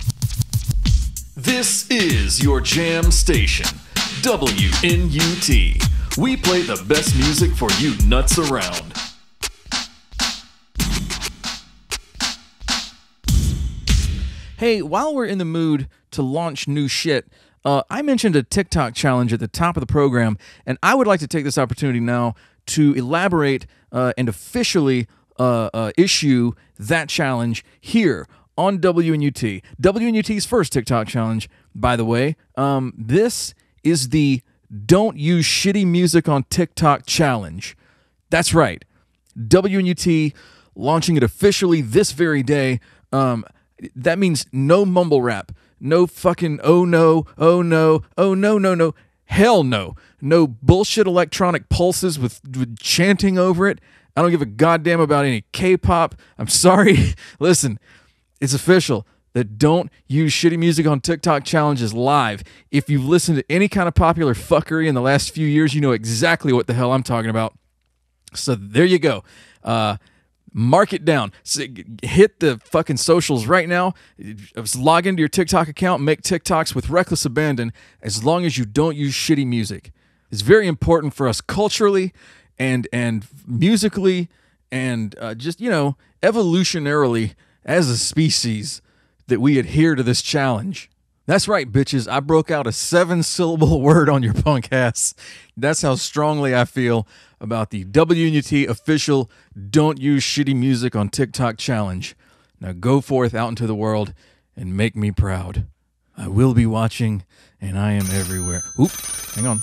This is your jam station, W N U T. We play the best music for you nuts around. Hey, while we're in the mood to launch new shit, uh, I mentioned a TikTok challenge at the top of the program, and I would like to take this opportunity now to elaborate uh, and officially uh, uh, issue that challenge here on W N U T. W N U T's first TikTok challenge, by the way. Um, this is the Don't Use Shitty Music on TikTok challenge. That's right. W N U T launching it officially this very day. Um... That means no mumble rap, no fucking oh no, oh no, oh no, no, no, hell no. No bullshit electronic pulses with, with chanting over it. I don't give a goddamn about any K-pop. I'm sorry. Listen, it's official. The Don't Use Shitty Music on TikTok challenge is live. If you've listened to any kind of popular fuckery in the last few years, you know exactly what the hell I'm talking about. So there you go. Uh... Mark it down. Hit the fucking socials right now. Log into your TikTok account. Make TikToks with reckless abandon as long as you don't use shitty music. It's very important for us culturally and and musically and uh, just, you know, evolutionarily as a species that we adhere to this challenge. That's right, bitches. I broke out a seven-syllable word on your punk ass. That's how strongly I feel about the W N U T official Don't Use Shitty Music on TikTok challenge. Now go forth out into the world and make me proud. I will be watching, and I am everywhere. Oop, hang on.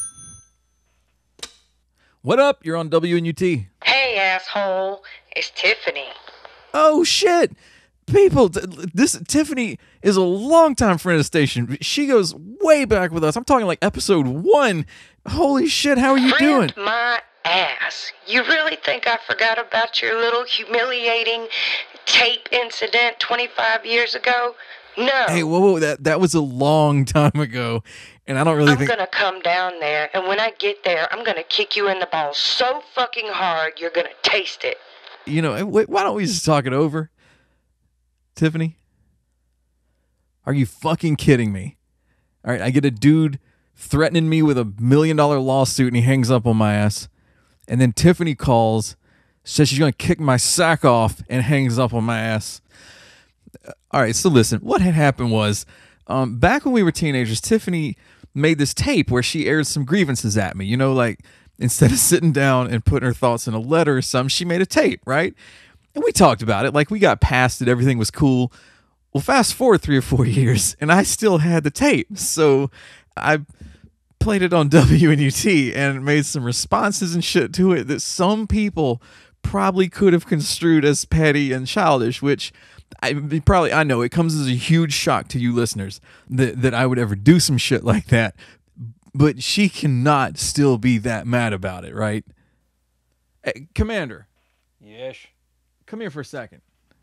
What up? You're on W N U T. Hey, asshole. It's Tiffany. Oh, shit. People, this Tiffany is a longtime friend of the station. She goes way back with us. I'm talking like episode one. Holy shit, how are you Friend doing? my ass. You really think I forgot about your little humiliating tape incident twenty-five years ago? No. Hey, whoa, whoa, that, that was a long time ago, and I don't really I'm think... I'm gonna come down there, and when I get there, I'm gonna kick you in the balls so fucking hard, you're gonna taste it. You know, wait, why don't we just talk it over? Tiffany? Are you fucking kidding me? All right, I get a dude threatening me with a million dollar lawsuit, and he hangs up on my ass. And then Tiffany calls, says she's going to kick my sack off, and hangs up on my ass. All right, so listen, what had happened was, um, back when we were teenagers, Tiffany made this tape where she aired some grievances at me. You know, like, instead of sitting down and putting her thoughts in a letter or something, she made a tape, right? And we talked about it. Like, we got past it. Everything was cool. Well, fast forward three or four years, and I still had the tape. So I played it on W N U T and made some responses and shit to it that some people probably could have construed as petty and childish, which I probably, I know it comes as a huge shock to you listeners that, that I would ever do some shit like that. But she cannot still be that mad about it, right? Hey, Commander. Yes? Come here for a second.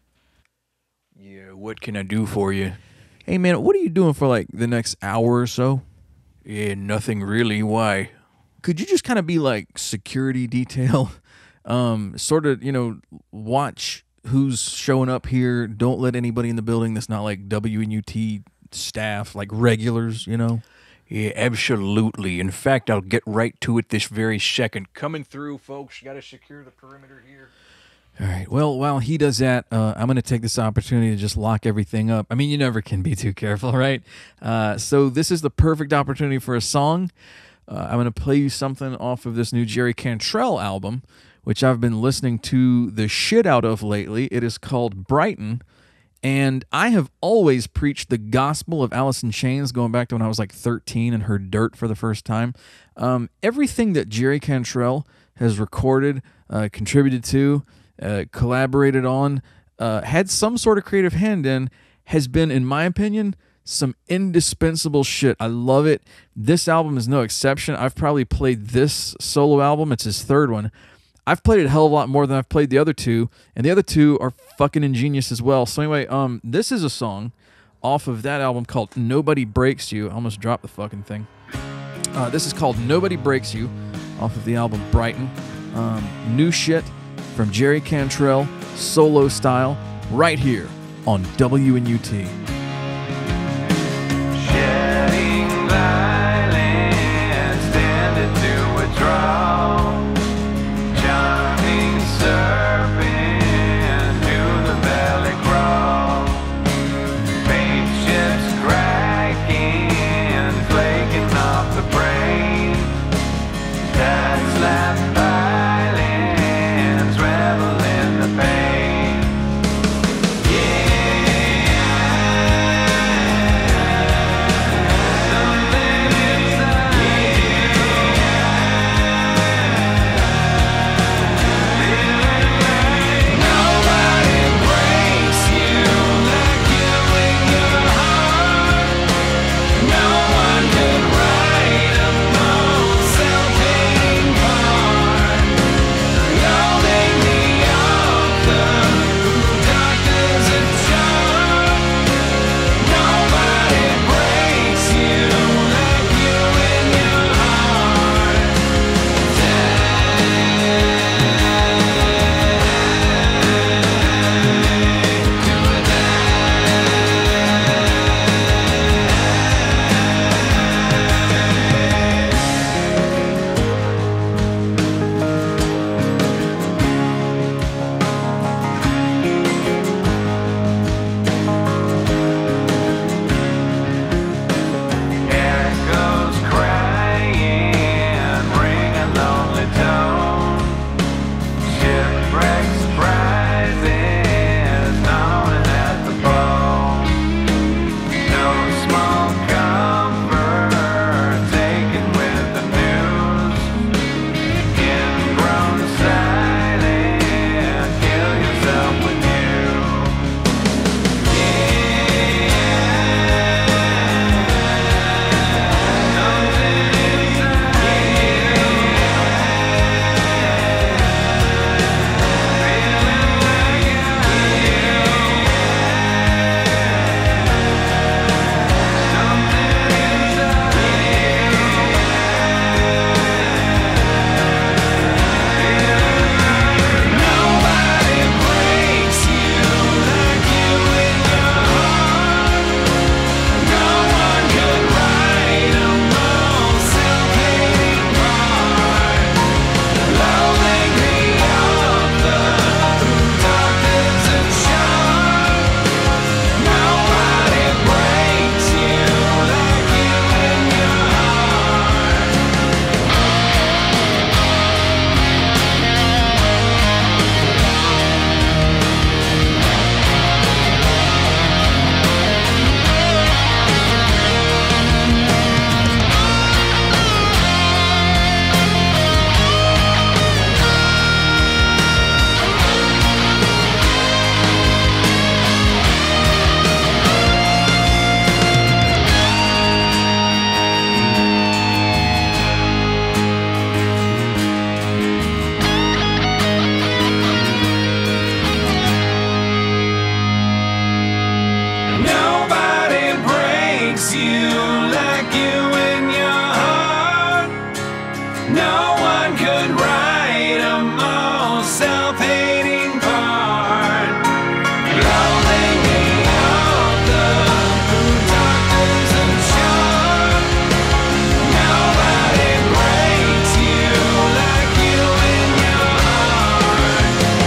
Yeah, what can I do for you? Hey, man, what are you doing for, like, the next hour or so? Yeah, nothing really. Why? Could you just kind of be, like, security detail? Um, sort of, you know, watch who's showing up here. Don't let anybody in the building that's not, like, W N U T staff, like regulars, you know? Yeah, absolutely. In fact, I'll get right to it this very second. Coming through, folks. Got to secure the perimeter here. All right. Well, while he does that, uh, I'm going to take this opportunity to just lock everything up. I mean, you never can be too careful, right? Uh, so this is the perfect opportunity for a song. Uh, I'm going to play you something off of this new Jerry Cantrell album, which I've been listening to the shit out of lately. It is called Brighton. And I have always preached the gospel of Alice in Chains, going back to when I was like thirteen and heard Dirt for the first time. Um, everything that Jerry Cantrell has recorded, uh, contributed to, uh, collaborated on, uh, had some sort of creative hand in, has been, in my opinion, some indispensable shit. I love it. This album is no exception. I've probably played this solo album. It's his third one. I've played it a hell of a lot more than I've played the other two, and the other two are fucking ingenious as well. So anyway, um, this is a song off of that album called Nobody Breaks You. I almost dropped the fucking thing. Uh, this is called Nobody Breaks You off of the album Brighton. Um, new shit from Jerry Cantrell, solo style, right here on W N U T. Shedding violence tended to withdraw. Yeah. breaks you like you in your heart. No one could write a more self-hating part. Rolling me off the blue doctors and shore. Nobody breaks you like you in your heart.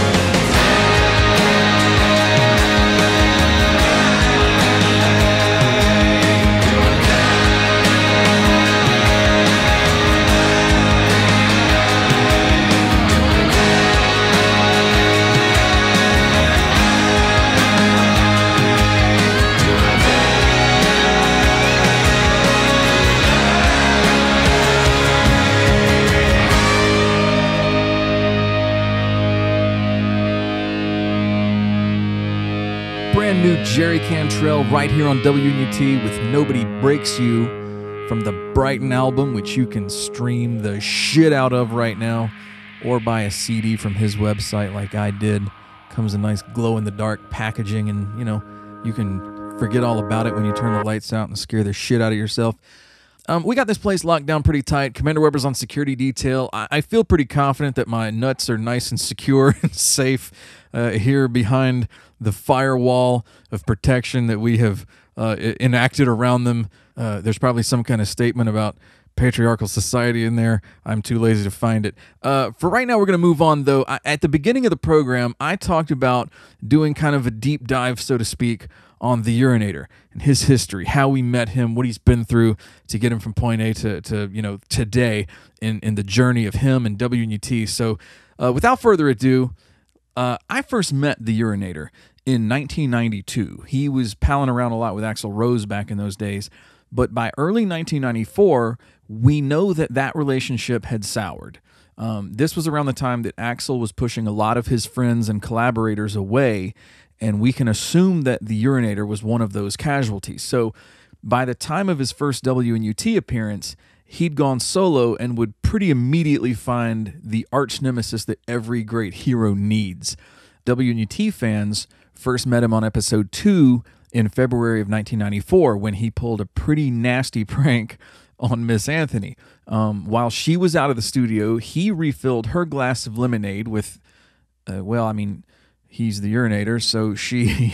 Brand new Jerry Cantrell right here on W N U T with Nobody Breaks You from the Brighton album, which you can stream the shit out of right now or buy a C D from his website like I did. Comes in nice glow-in-the-dark packaging, and, you know, you can forget all about it when you turn the lights out and scare the shit out of yourself. Um, we got this place locked down pretty tight. Commander Weber's on security detail. I, I feel pretty confident that my nuts are nice and secure and safe uh, here behind the firewall of protection that we have uh, enacted around them. Uh, there's probably some kind of statement about patriarchal society in there. I'm too lazy to find it. Uh, for right now, we're going to move on, though. I, at the beginning of the program, I talked about doing kind of a deep dive, so to speak, on the Urinator and his history, how we met him, what he's been through to get him from point A to, to you know, today in, in the journey of him and W N U T. So uh, without further ado, uh, I first met the Urinator in nineteen ninety-two. He was palling around a lot with Axl Rose back in those days. But by early nineteen ninety-four, we know that that relationship had soured. Um, this was around the time that Axl was pushing a lot of his friends and collaborators away, and we can assume that the Urinator was one of those casualties. So by the time of his first W N U T appearance, he'd gone solo and would pretty immediately find the arch nemesis that every great hero needs. W N U T fans first met him on episode two in February of nineteen ninety-four when he pulled a pretty nasty prank on Miss Anthony. Um, while she was out of the studio, he refilled her glass of lemonade with, uh, well, I mean, he's the Urinator, so she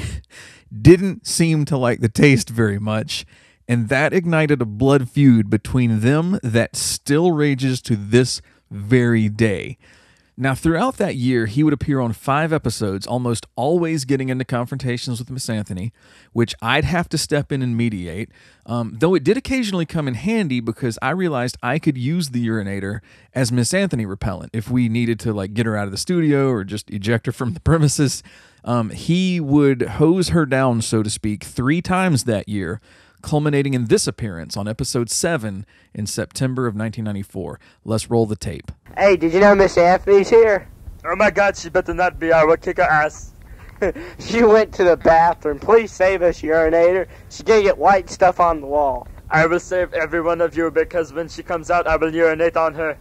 didn't seem to like the taste very much, and that ignited a blood feud between them that still rages to this very day. Now, throughout that year, he would appear on five episodes, almost always getting into confrontations with Miss Anthony, which I'd have to step in and mediate, um, though it did occasionally come in handy because I realized I could use the Urinator as Miss Anthony repellent if we needed to, like, get her out of the studio or just eject her from the premises. Um, he would hose her down, so to speak, three times that year, culminating in this appearance on episode seven in September of nineteen ninety-four. Let's roll the tape. Hey, did you know Miss Anthony's here? Oh my god, she better not be. I will kick her ass. She went to the bathroom. Please save us, Urinator. She's gonna get white stuff on the wall. I will save every one of you because when she comes out, I will urinate on her.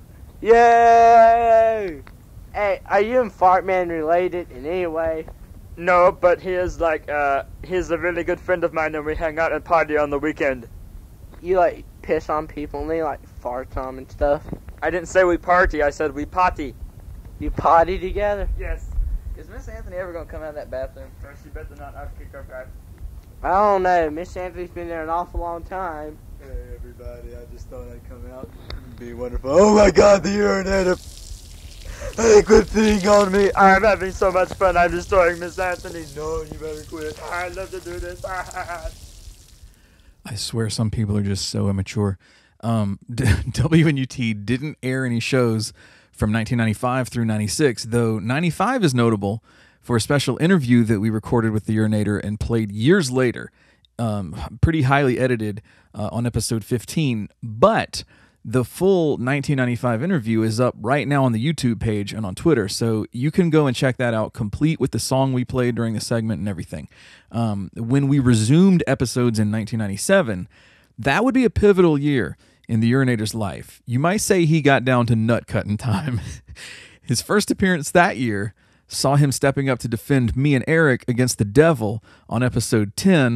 Yay! Hey, are you and Fartman related in any way? No, but he is like, uh, he's a really good friend of mine and we hang out and party on the weekend. You, like, piss on people and they, like, fart on them and stuff? I didn't say we party, I said we potty. You potty together? Yes. Is Miss Anthony ever gonna come out of that bathroom? No, she better not. I'll kick her back. I don't know. Miss Anthony's been there an awful long time. Hey, everybody. I just thought I'd come out and be wonderful. Oh, my God, the Urinator. Hey, good thing on me. I'm having so much fun. I'm destroying Miss Anthony. No, you better quit. I love to do this. I swear some people are just so immature. Um, W N U T didn't air any shows from nineteen ninety-five through ninety-six, though ninety-five is notable for a special interview that we recorded with the Urinator and played years later, um, pretty highly edited uh, on episode fifteen. But the full nineteen ninety-five interview is up right now on the YouTube page and on Twitter, so you can go and check that out, complete with the song we played during the segment and everything. Um, when we resumed episodes in nineteen ninety-seven, that would be a pivotal year in the Urinator's life. You might say he got down to nut-cutting time. His first appearance that year saw him stepping up to defend me and Eric against the devil on episode ten,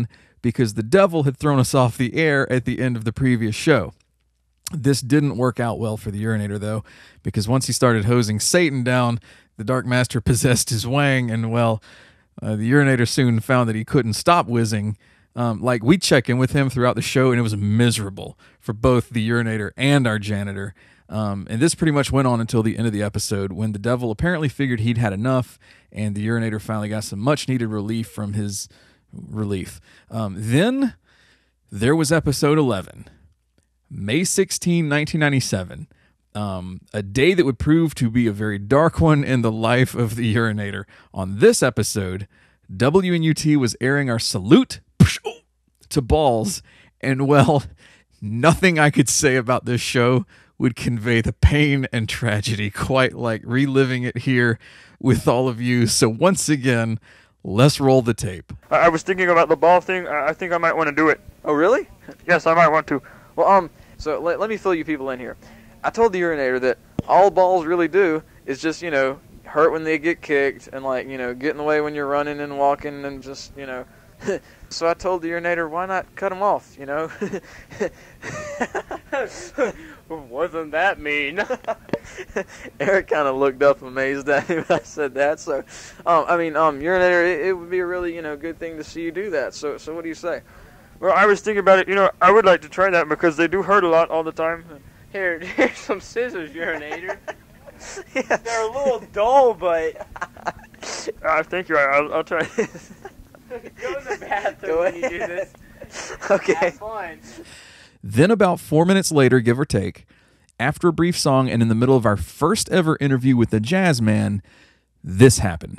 because the devil had thrown us off the air at the end of the previous show. This didn't work out well for the Urinator, though, because once he started hosing Satan down, the Dark Master possessed his wang, and, well, uh, the Urinator soon found that he couldn't stop whizzing. Um, like, we check in with him throughout the show, and it was miserable for both the Urinator and our janitor. Um, and this pretty much went on until the end of the episode, when the devil apparently figured he'd had enough, and the Urinator finally got some much-needed relief from his relief. Um, then there was episode eleven. May sixteenth, nineteen ninety-seven, um, a day that would prove to be a very dark one in the life of the Urinator. On this episode, W N U T was airing our salute to balls, and, well, nothing I could say about this show would convey the pain and tragedy quite like reliving it here with all of you. So once again, let's roll the tape. I, I was thinking about the ball thing. I, I think I might want to do it. Oh, really? Yes, I might want to. Well, um, so let, let me fill you people in here. I told the Urinator that all balls really do is just, you know, hurt when they get kicked and, like, you know, get in the way when you're running and walking and just, you know. So I told the Urinator, why not cut them off, you know? Wasn't that mean? Eric kind of looked up amazed at me when I said that. So, um, I mean, um, Urinator, it, it would be a really, you know, good thing to see you do that. So, so what do you say? Well, I was thinking about it. You know, I would like to try that because they do hurt a lot all the time. Here, here's some scissors, Urinator. Yeah. They're a little dull, but... Uh, thank you. I, I'll, I'll try. Go in the bathroom Go when you do this. Okay. Have fun. Then about four minutes later, give or take, after a brief song and in the middle of our first ever interview with the jazz man, this happened.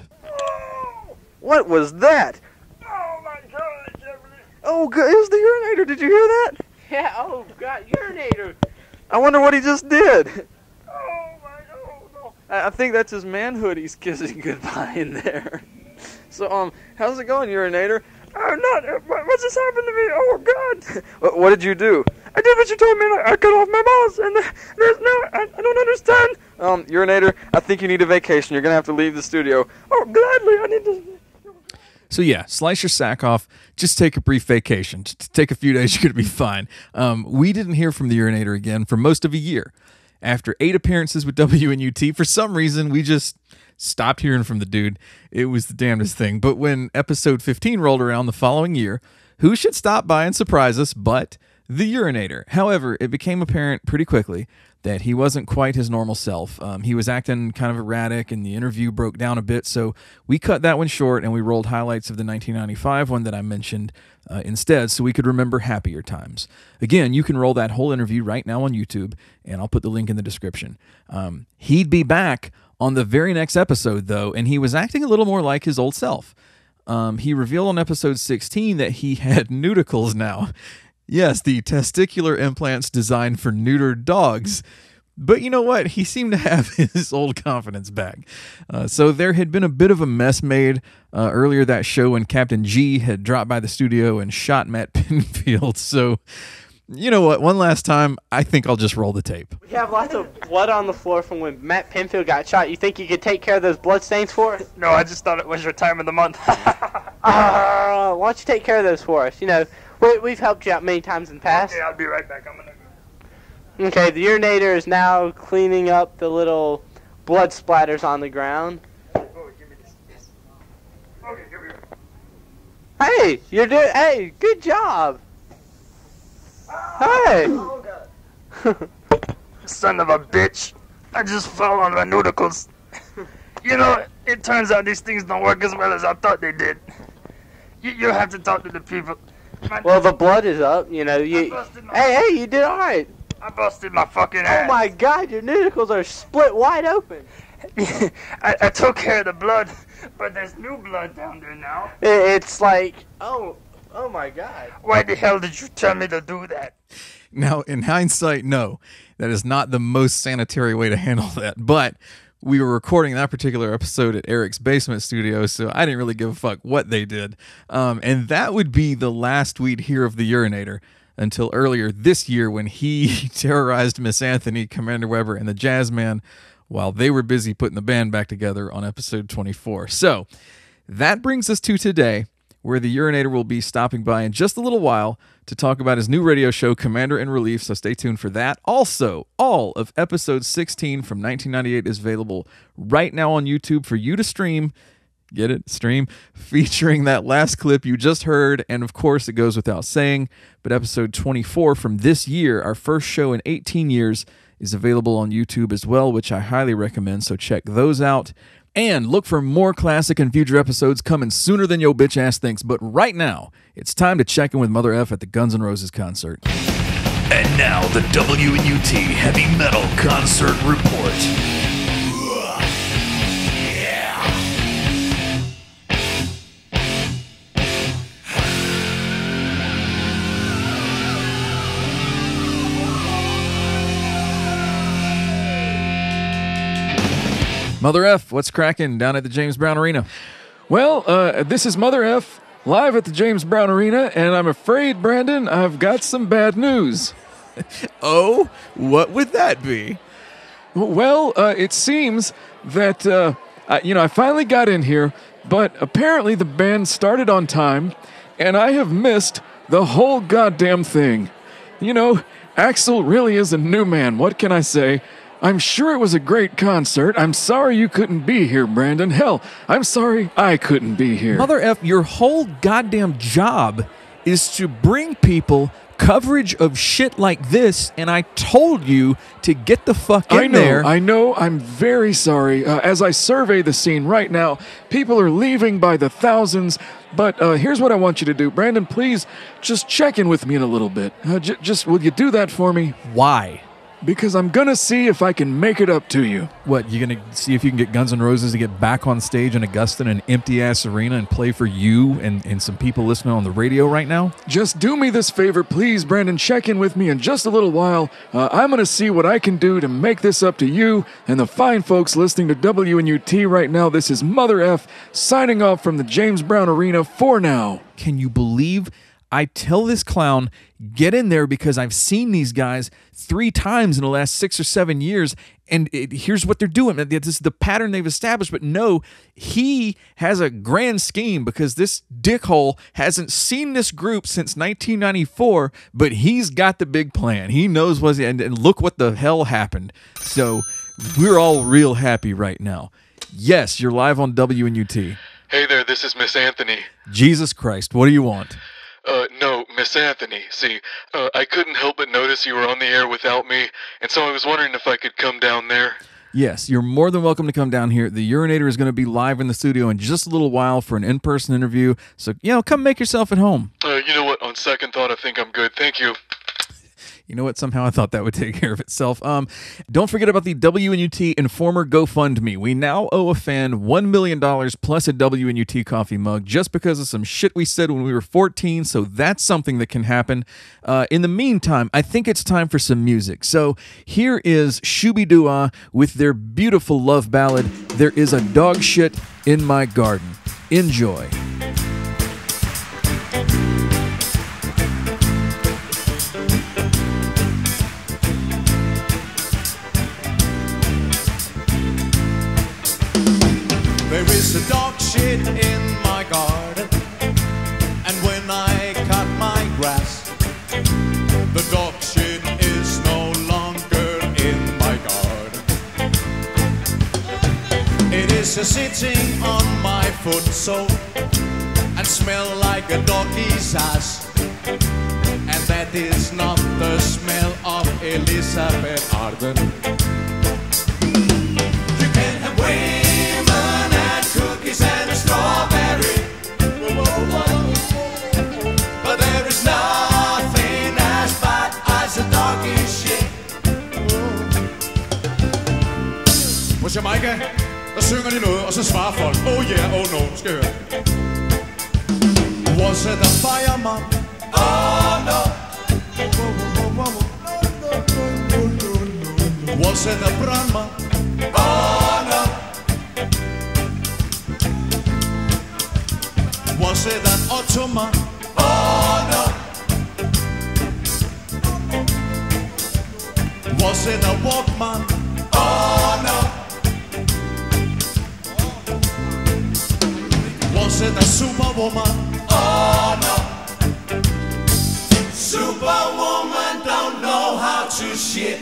What was that? Oh, my God, Jeffrey. Oh, God, it was the Urinator. Did you hear that? Yeah, oh, God, Urinator. I wonder what he just did. Oh, my God. I, I think that's his manhood he's kissing goodbye in there. So, um, how's it going, Urinator? Oh, not. What, what's just happened to me? Oh, God. What, what did you do? I did what you told me. I, I cut off my balls, and there's no. I, I don't understand. Um, Urinator, I think you need a vacation. You're gonna have to leave the studio. Oh, gladly. I need to. So yeah, slice your sack off. Just take a brief vacation. Just take a few days. You're gonna be fine. Um, we didn't hear from the Urinator again for most of a year. After eight appearances with W N U T, for some reason we just stopped hearing from the dude. It was the damnedest thing. But when episode fifteen rolled around the following year, who should stop by and surprise us but the Urinator? However, it became apparent pretty quickly that he wasn't quite his normal self. Um, he was acting kind of erratic, and the interview broke down a bit, so we cut that one short, and we rolled highlights of the nineteen ninety-five one that I mentioned uh, instead, so we could remember happier times. Again, you can roll that whole interview right now on YouTube, and I'll put the link in the description. Um, he'd be back on the very next episode, though, and he was acting a little more like his old self. Um, he revealed on episode sixteen that he had nudicles now. Yes, the testicular implants designed for neutered dogs. But you know what? He seemed to have his old confidence back. Uh, so there had been a bit of a mess made uh, earlier that show when Captain G had dropped by the studio and shot Matt Pinfield. So, you know what? One last time, I think I'll just roll the tape. We have lots of blood on the floor from when Matt Pinfield got shot. You think you could take care of those blood stains for us? No, I just thought it was your time of the month. uh, why don't you take care of those for us? You know, we, we've helped you out many times in the past. Okay, I'll be right back. I'm gonna. Okay, the Urinator is now cleaning up the little blood splatters on the ground. Oh, give me this. Yes. Okay, here we go. Hey, you're doing. Hey, good job. Hey. Oh, God. Son of a bitch. I just fell on my nudicles. You know, it turns out these things don't work as well as I thought they did. You, you have to talk to the people. My well, the blood is up, you know. You. Hey, hey, you did all right. I busted my fucking ass. Oh my God, your nudicles are split wide open. I, I took care of the blood, but there's new blood down there now. It's like, oh, oh my God. Why the hell did you tell me to do that? Now, in hindsight, no, that is not the most sanitary way to handle that. But we were recording that particular episode at Eric's basement studio, so I didn't really give a fuck what they did. Um, and that would be the last we'd hear of the Urinator until earlier this year when he terrorized Miss Anthony, Commander Weber, and the Jazzman while they were busy putting the band back together on episode twenty-four. So that brings us to today, where the Urinator will be stopping by in just a little while to talk about his new radio show, Commander in Relief, so stay tuned for that. Also, all of episode sixteen from nineteen ninety-eight is available right now on YouTube for you to stream. Get it? Stream. Featuring that last clip you just heard, and of course, it goes without saying, but episode twenty-four from this year, our first show in eighteen years, is available on YouTube as well, which I highly recommend, so check those out. And look for more classic and future episodes coming sooner than yo bitch ass thinks. But right now, it's time to check in with Mother F at the Guns N' Roses concert. And now, the W N U T Heavy Metal Concert Report. Mother F, what's cracking down at the James Brown Arena? Well, uh, this is Mother F live at the James Brown Arena, and I'm afraid, Brandon, I've got some bad news. Oh, what would that be? Well, uh, it seems that, uh, I, you know, I finally got in here, but apparently the band started on time, and I have missed the whole goddamn thing. You know, Axl really is a new man, what can I say? I'm sure it was a great concert. I'm sorry you couldn't be here, Brandon. Hell, I'm sorry I couldn't be here. Mother F, your whole goddamn job is to bring people coverage of shit like this, and I told you to get the fuck in I know, there. I know, I'm very sorry. Uh, as I survey the scene right now, people are leaving by the thousands, but uh, here's what I want you to do. Brandon, please just check in with me in a little bit. Uh, j- just, will you do that for me? Why? Because I'm gonna see if I can make it up to you. What, you gonna see if you can get Guns N' Roses to get back on stage in Augusta in an empty-ass arena and play for you and, and some people listening on the radio right now? Just do me this favor, please, Brandon. Check in with me in just a little while. Uh, I'm gonna see what I can do to make this up to you and the fine folks listening to W N U T right now. This is Mother F signing off from the James Brown Arena for now. Can you believe I tell this clown, get in there because I've seen these guys three times in the last six or seven years, and it, here's what they're doing. This is the pattern they've established, but no, he has a grand scheme because this dickhole hasn't seen this group since nineteen ninety-four, but he's got the big plan. He knows what's, and, and look what the hell happened. So we're all real happy right now. Yes, you're live on W N U T. Hey there, this is Miss Anthony. Jesus Christ, what do you want? Uh, no, Miss Anthony. See, uh, I couldn't help but notice you were on the air without me, and so I was wondering if I could come down there. Yes, you're more than welcome to come down here. The Urinator is going to be live in the studio in just a little while for an in-person interview, so, you know, come make yourself at home. Uh, you know what? On second thought, I think I'm good. Thank you. You know what? Somehow I thought that would take care of itself. Um, don't forget about the W N U T Informer GoFundMe. We now owe a fan one million dollars plus a W N U T coffee mug just because of some shit we said when we were fourteen, so that's something that can happen. Uh, in the meantime, I think it's time for some music. So here is Shooby-Doo-Ah with their beautiful love ballad, There Is a Dog Shit in My Garden. Enjoy. There is a dog shit in my garden, and when I cut my grass, the dog shit is no longer in my garden. It is a sitting on my foot sole and smell like a doggy's ass, and that is not the smell of Elizabeth Arden. You can have women cookies and a strawberry, but there is nothing as bad as a doggy shit. Hos Jamaica, der synger de noget, og så svarer folk, oh yeah, oh no, skal jeg høre. Was it a fireman? Oh no. Was it a brandman? Oh no. Was it an Ottoman? Oh no. Was it a Walkman? Oh no. Was it a Superwoman? Oh to shit.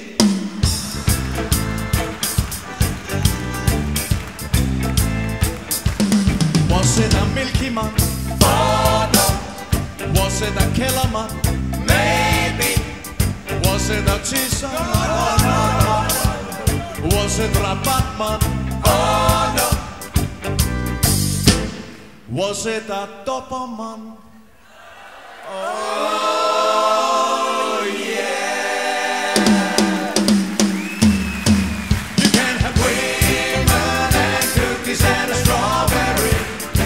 Was it a Milky Man? Oh no. Was it a Kellerman? Maybe. Was it a Cheeser? Oh no, no, no. Was it a Batman? Oh no. Was it a Doberman? Oh yeah. You can have women and cookies and a strawberry,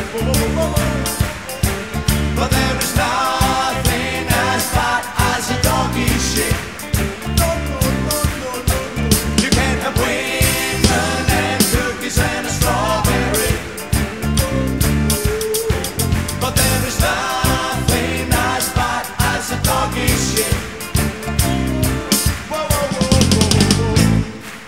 but there is nothing as bad as a donkey shit. No, no, no, no, no. You can have women and cookies and a strawberry, but there is nothing as bad as a donkey shit. Whoa, whoa, whoa, whoa,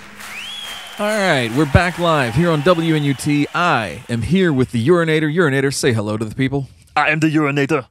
whoa. All right, we're back live here on W N U T. I am here with the Urinator. Urinator, say hello to the people. I am the Urinator.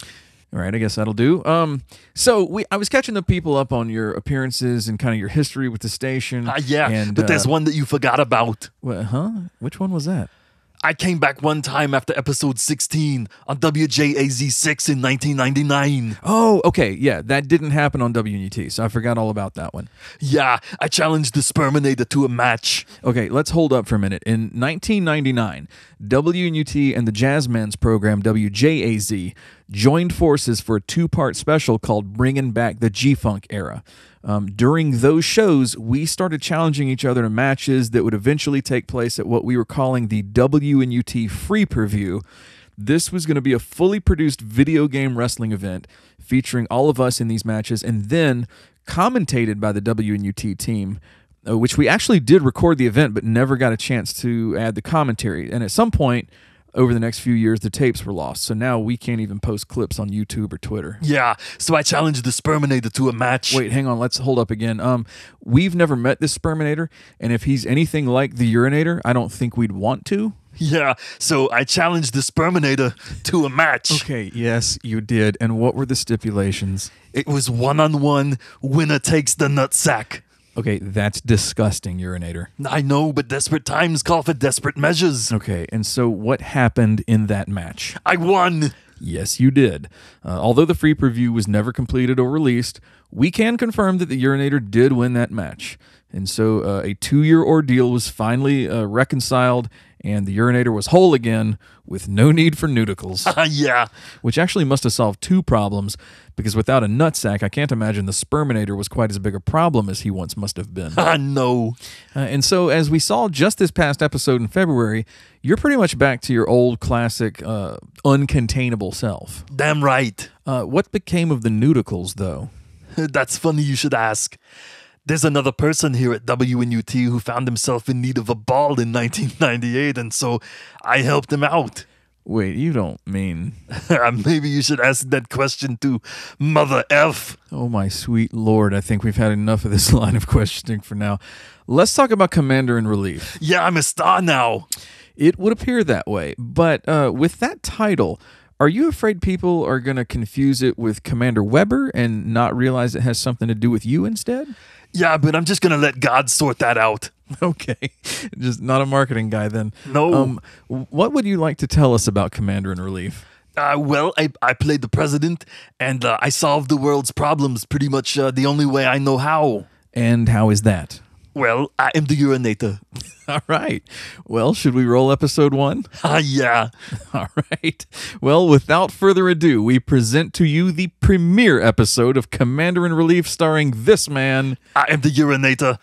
All right, I guess that'll do. Um, so we, I was catching the people up on your appearances and kind of your history with the station. Uh, yeah, and, but there's uh, one that you forgot about. What, huh? Which one was that? I came back one time after episode sixteen on W J A Z six in nineteen ninety-nine. Oh, okay. Yeah, that didn't happen on W N U T, so I forgot all about that one. Yeah, I challenged the Sperminator to a match. Okay, let's hold up for a minute. In nineteen ninety-nine, W N U T and the Jazzman's program, W J A Z, joined forces for a two-part special called Bringing Back the G-Funk Era. Um, during those shows, we started challenging each other in matches that would eventually take place at what we were calling the W N U T Free Preview. This was going to be a fully produced video game wrestling event featuring all of us in these matches and then commentated by the W N U T team, uh, which we actually did record the event but never got a chance to add the commentary. And at some point over the next few years, the tapes were lost. So now we can't even post clips on YouTube or Twitter. Yeah, so I challenged the Sperminator to a match. Wait, hang on. Let's hold up again. Um, we've never met this Sperminator, and if he's anything like the Urinator, I don't think we'd want to. Yeah, so I challenged the Sperminator to a match. Okay, yes, you did. And what were the stipulations? It was one-on-one, winner takes the nutsack. Okay, that's disgusting, Urinator. I know, but desperate times call for desperate measures. Okay, and so what happened in that match? I won. Yes, you did. Uh, although the free preview was never completed or released, we can confirm that the Urinator did win that match. And so uh, a two-year ordeal was finally uh, reconciled, and the Urinator was whole again with no need for nudicles. Yeah. Which actually must have solved two problems, because without a nutsack, I can't imagine the Sperminator was quite as big a problem as he once must have been. I know. Uh, and so, as we saw just this past episode in February, you're pretty much back to your old classic uh, uncontainable self. Damn right. Uh, what became of the nudicles, though? That's funny you should ask. There's another person here at W N U T who found himself in need of a ball in nineteen ninety-eight, and so I helped him out. Wait, you don't mean... Maybe you should ask that question to Mother F. Oh, my sweet Lord. I think we've had enough of this line of questioning for now. Let's talk about Commander in Relief. Yeah, I'm a star now. It would appear that way. But uh, with that title, are you afraid people are going to confuse it with Commander Weber and not realize it has something to do with you instead? Yeah, but I'm just going to let God sort that out. Okay. Just not a marketing guy then. No. Um, what would you like to tell us about Commander in Relief? Uh, well, I, I played the president, and uh, I solved the world's problems pretty much uh, the only way I know how. And how is that? Well, I am the Urinator. All right. Well, should we roll episode one? Ah, uh, yeah. All right. Well, without further ado, we present to you the premiere episode of Commander in Relief starring this man. I am the Urinator.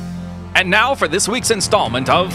And now for this week's installment of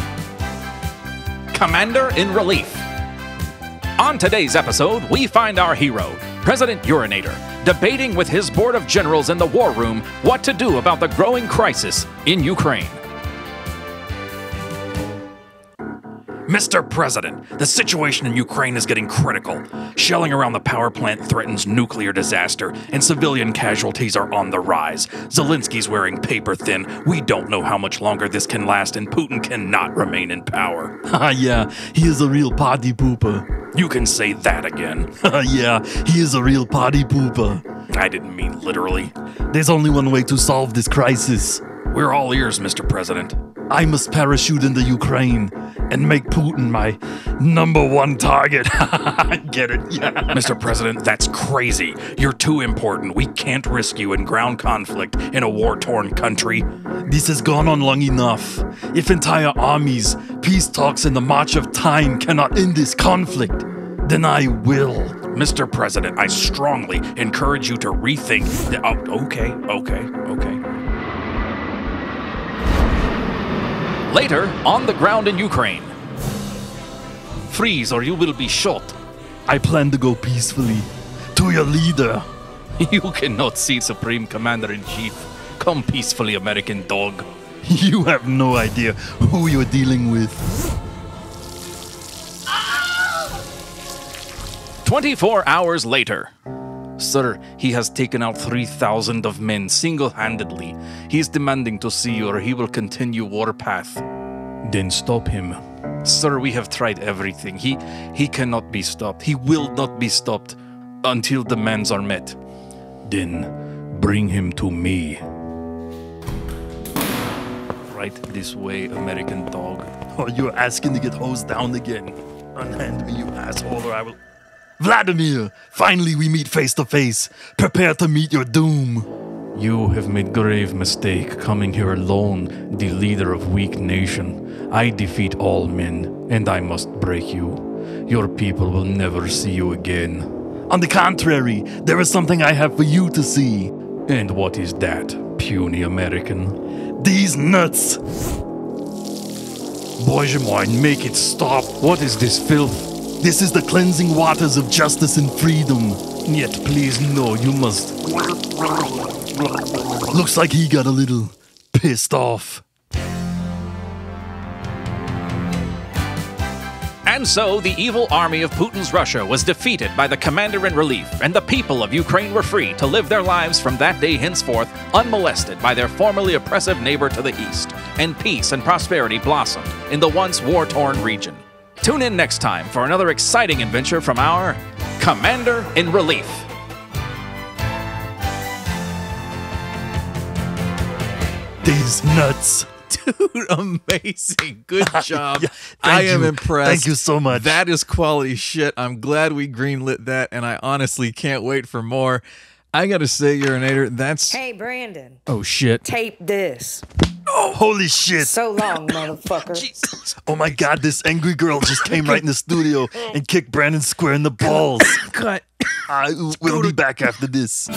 Commander in Relief. On today's episode, we find our hero, President Urinator, debating with his board of generals in the war room what to do about the growing crisis in Ukraine. Mister President, the situation in Ukraine is getting critical. Shelling around the power plant threatens nuclear disaster, and civilian casualties are on the rise. Zelensky's wearing paper thin. We don't know how much longer this can last, and Putin cannot remain in power. Ah, yeah, he is a real party pooper. You can say that again. Yeah, he is a real party pooper. I didn't mean literally. There's only one way to solve this crisis. We're all ears, Mister President. I must parachute into Ukraine and make Putin my number one target. Get it? Yeah. Mister President, that's crazy. You're too important. We can't risk you in ground conflict in a war-torn country. This has gone on long enough. If entire armies, peace talks, and the march of time cannot end this conflict, then I will. Mister President, I strongly encourage you to rethink the... Oh, okay, okay, okay. Later, on the ground in Ukraine. Freeze or you will be shot. I plan to go peacefully. To your leader. You cannot see Supreme Commander-in-Chief. Come peacefully, American dog. You have no idea who you're dealing with. twenty-four hours later. Sir, he has taken out three thousand of men single-handedly. He is demanding to see you or he will continue warpath. Then stop him. Sir, we have tried everything. He he cannot be stopped. He will not be stopped until demands are met. Then bring him to me. Right this way, American dog. Oh, you're asking to get hosed down again. Unhand me, you asshole, or I will... Vladimir! Finally we meet face to face. Prepare to meet your doom. You have made grave mistake coming here alone, the leader of weak nation. I defeat all men, and I must break you. Your people will never see you again. On the contrary, there is something I have for you to see. And what is that, puny American? These nuts! Boże mój, make it stop! What is this filth? This is the cleansing waters of justice and freedom. Yet please, no, you must... Looks like he got a little pissed off. And so the evil army of Putin's Russia was defeated by the commander-in-relief, and the people of Ukraine were free to live their lives from that day henceforth unmolested by their formerly oppressive neighbor to the east, and peace and prosperity blossomed in the once war-torn region. Tune in next time for another exciting adventure from our Commander-in-Relief. These nuts. Dude, amazing. Good job. Yeah, I am you. impressed. Thank you so much. That is quality shit. I'm glad we greenlit that, and I honestly can't wait for more. I gotta say, Urinator, that's... Hey, Brandon. Oh, shit. Tape this. Oh, holy shit. So long, motherfucker. Oh my god, this angry girl just came right in the studio and kicked Brandon square in the balls. Cut. I will be back after this.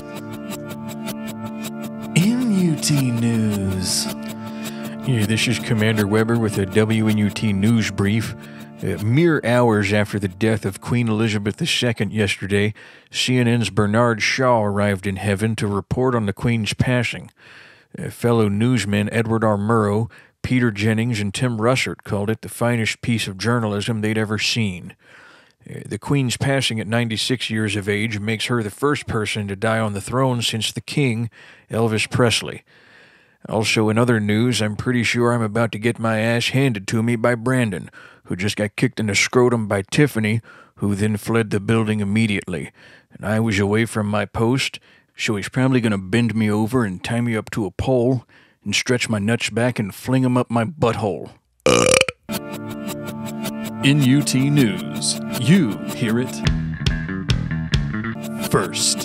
M U T News. Yeah, this is Commander Weber with a W N U T news brief. Uh, mere hours after the death of Queen Elizabeth the Second yesterday, C N N's Bernard Shaw arrived in heaven to report on the Queen's passing. Uh, fellow newsmen Edward R. Murrow, Peter Jennings, and Tim Russert called it the finest piece of journalism they'd ever seen. Uh, the Queen's passing at ninety-six years of age makes her the first person to die on the throne since the King, Elvis Presley. Also, in other news, I'm pretty sure I'm about to get my ass handed to me by Brandon, who just got kicked in the scrotum by Tiffany, who then fled the building immediately. And I was away from my post, so he's probably going to bend me over and tie me up to a pole and stretch my nuts back and fling 'em up my butthole. N U T News. You hear it first.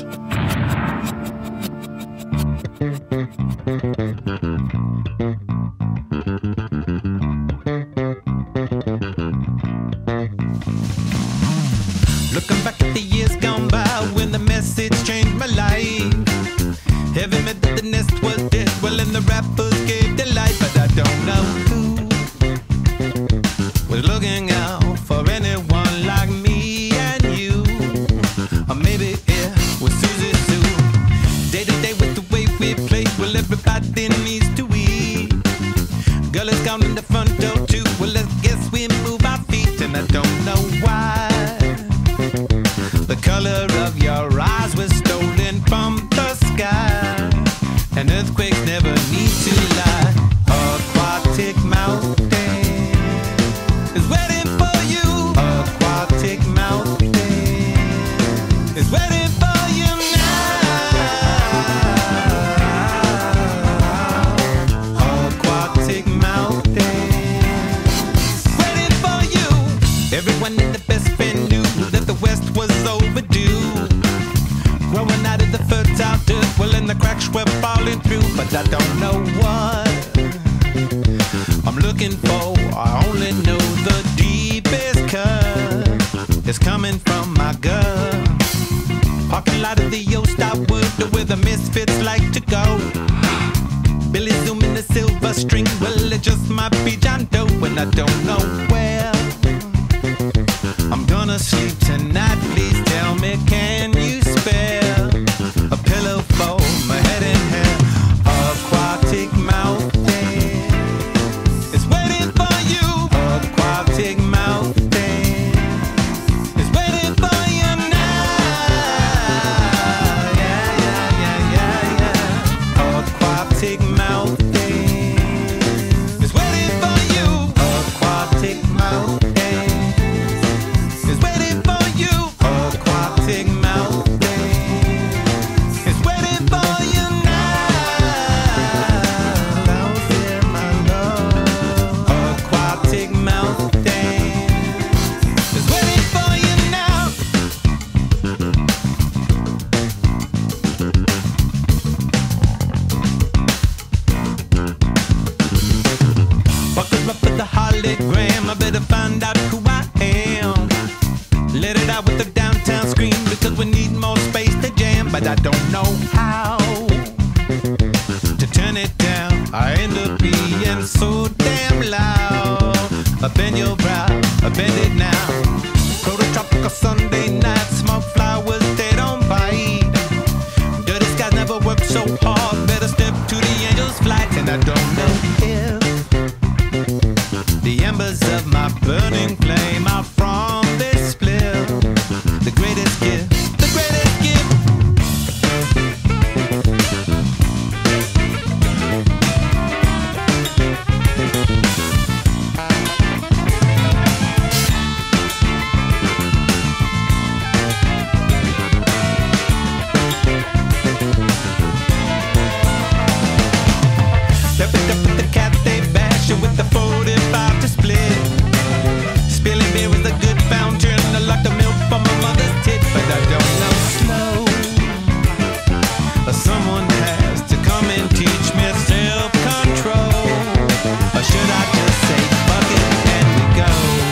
Looking back at the years gone by when the message changed my life. Heavy meant that the nest was dead, well, and the rappers gave their life, but I don't know who was looking out for anyone like me and you. Or maybe it was Susie Sue. Day to day with the way we play, well, everybody needs to eat. Girl is counting the front door too, well, let's guess we move our feet. and the cracks were falling through, but I don't know what I'm looking for. I only know the deepest cut is coming from my gut. Parking lot of the old Starwood, where the misfits like to go. Billy zooming the silver string, well it just might be John Doe, and I don't know where I'm gonna sleep tonight. Please tell me, can you spare a pillow for my head and hair? Aquatic mountain is waiting for you. Aquatic mountain is waiting for you now. Yeah, yeah, yeah, yeah, yeah. Aquatic mountain is waiting for you. Aquatic mountain. I better find out who I am. Let it out with the downtown scream, because we need more space to jam, but I don't know how to turn it down. I end up being so damn loud. I bend your brow, I bend it now. Prototropical Sunday night, smoke flowers, they don't bite. Dirty skies never work so hard. Better step to the angel's flight, and I don't know if the embers of my burning flame are from this split. The greatest gift, the greatest gift. Step it up with the cat, they bash it with the forty-five to split. Spilling beer with a good fountain. I like the milk from my mother's tit, but I don't know slow. Someone has to come and teach me self-control. Or should I just say fuck it and we go?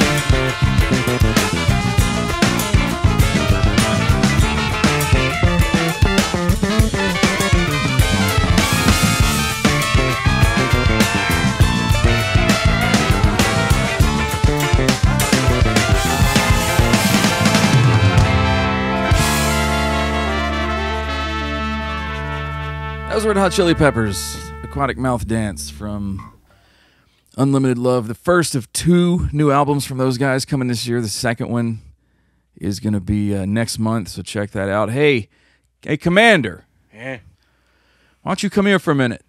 That was Red Hot Chili Peppers, Aquatic Mouth Dance from Unlimited Love. The first of two new albums from those guys coming this year. The second one is going to be uh, next month, so check that out. Hey, hey, Commander. Yeah. Why don't you come here for a minute?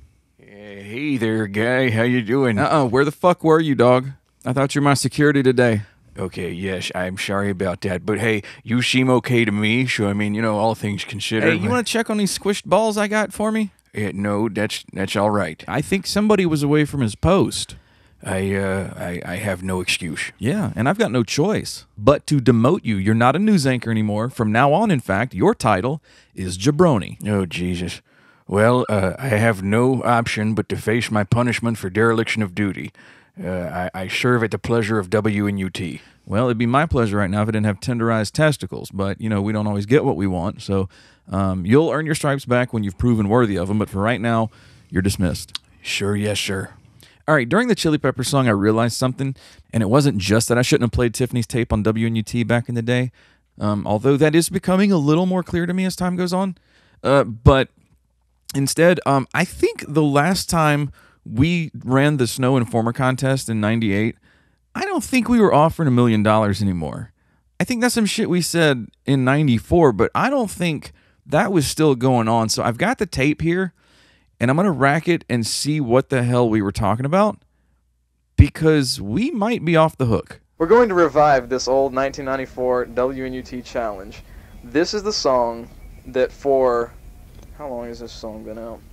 Hey there, guy. How you doing? Uh-uh. Where the fuck were you, dog? I thought you were my security today. Okay, yes, I'm sorry about that. But hey, you seem okay to me, so I mean, you know, all things considered. Hey, you want to check on these squished balls I got for me? Yeah, no, that's that's all right. I think somebody was away from his post. I uh I, I have no excuse. Yeah, and I've got no choice but to demote you. You're not a news anchor anymore. From now on, in fact, your title is Jabroni. Oh, Jesus. Well, uh, I have no option but to face my punishment for dereliction of duty. Uh, I, I serve at the pleasure of W N U T. Well, it'd be my pleasure right now if I didn't have tenderized testicles, but, you know, we don't always get what we want, so um, you'll earn your stripes back when you've proven worthy of them, but for right now, you're dismissed. Sure, yes, sir. All right, during the Chili Pepper song, I realized something, and it wasn't just that I shouldn't have played Tiffany's tape on W N U T back in the day, um, although that is becoming a little more clear to me as time goes on, uh, but instead, um, I think the last time we ran the Snow Informer contest in ninety-eight, I don't think we were offering a million dollars anymore. I think that's some shit we said in ninety-four, but I don't think that was still going on. So I've got the tape here, and I'm going to rack it and see what the hell we were talking about, because we might be off the hook. We're going to revive this old nineteen ninety-four W N U T challenge. This is the song that for... How long has this song been out?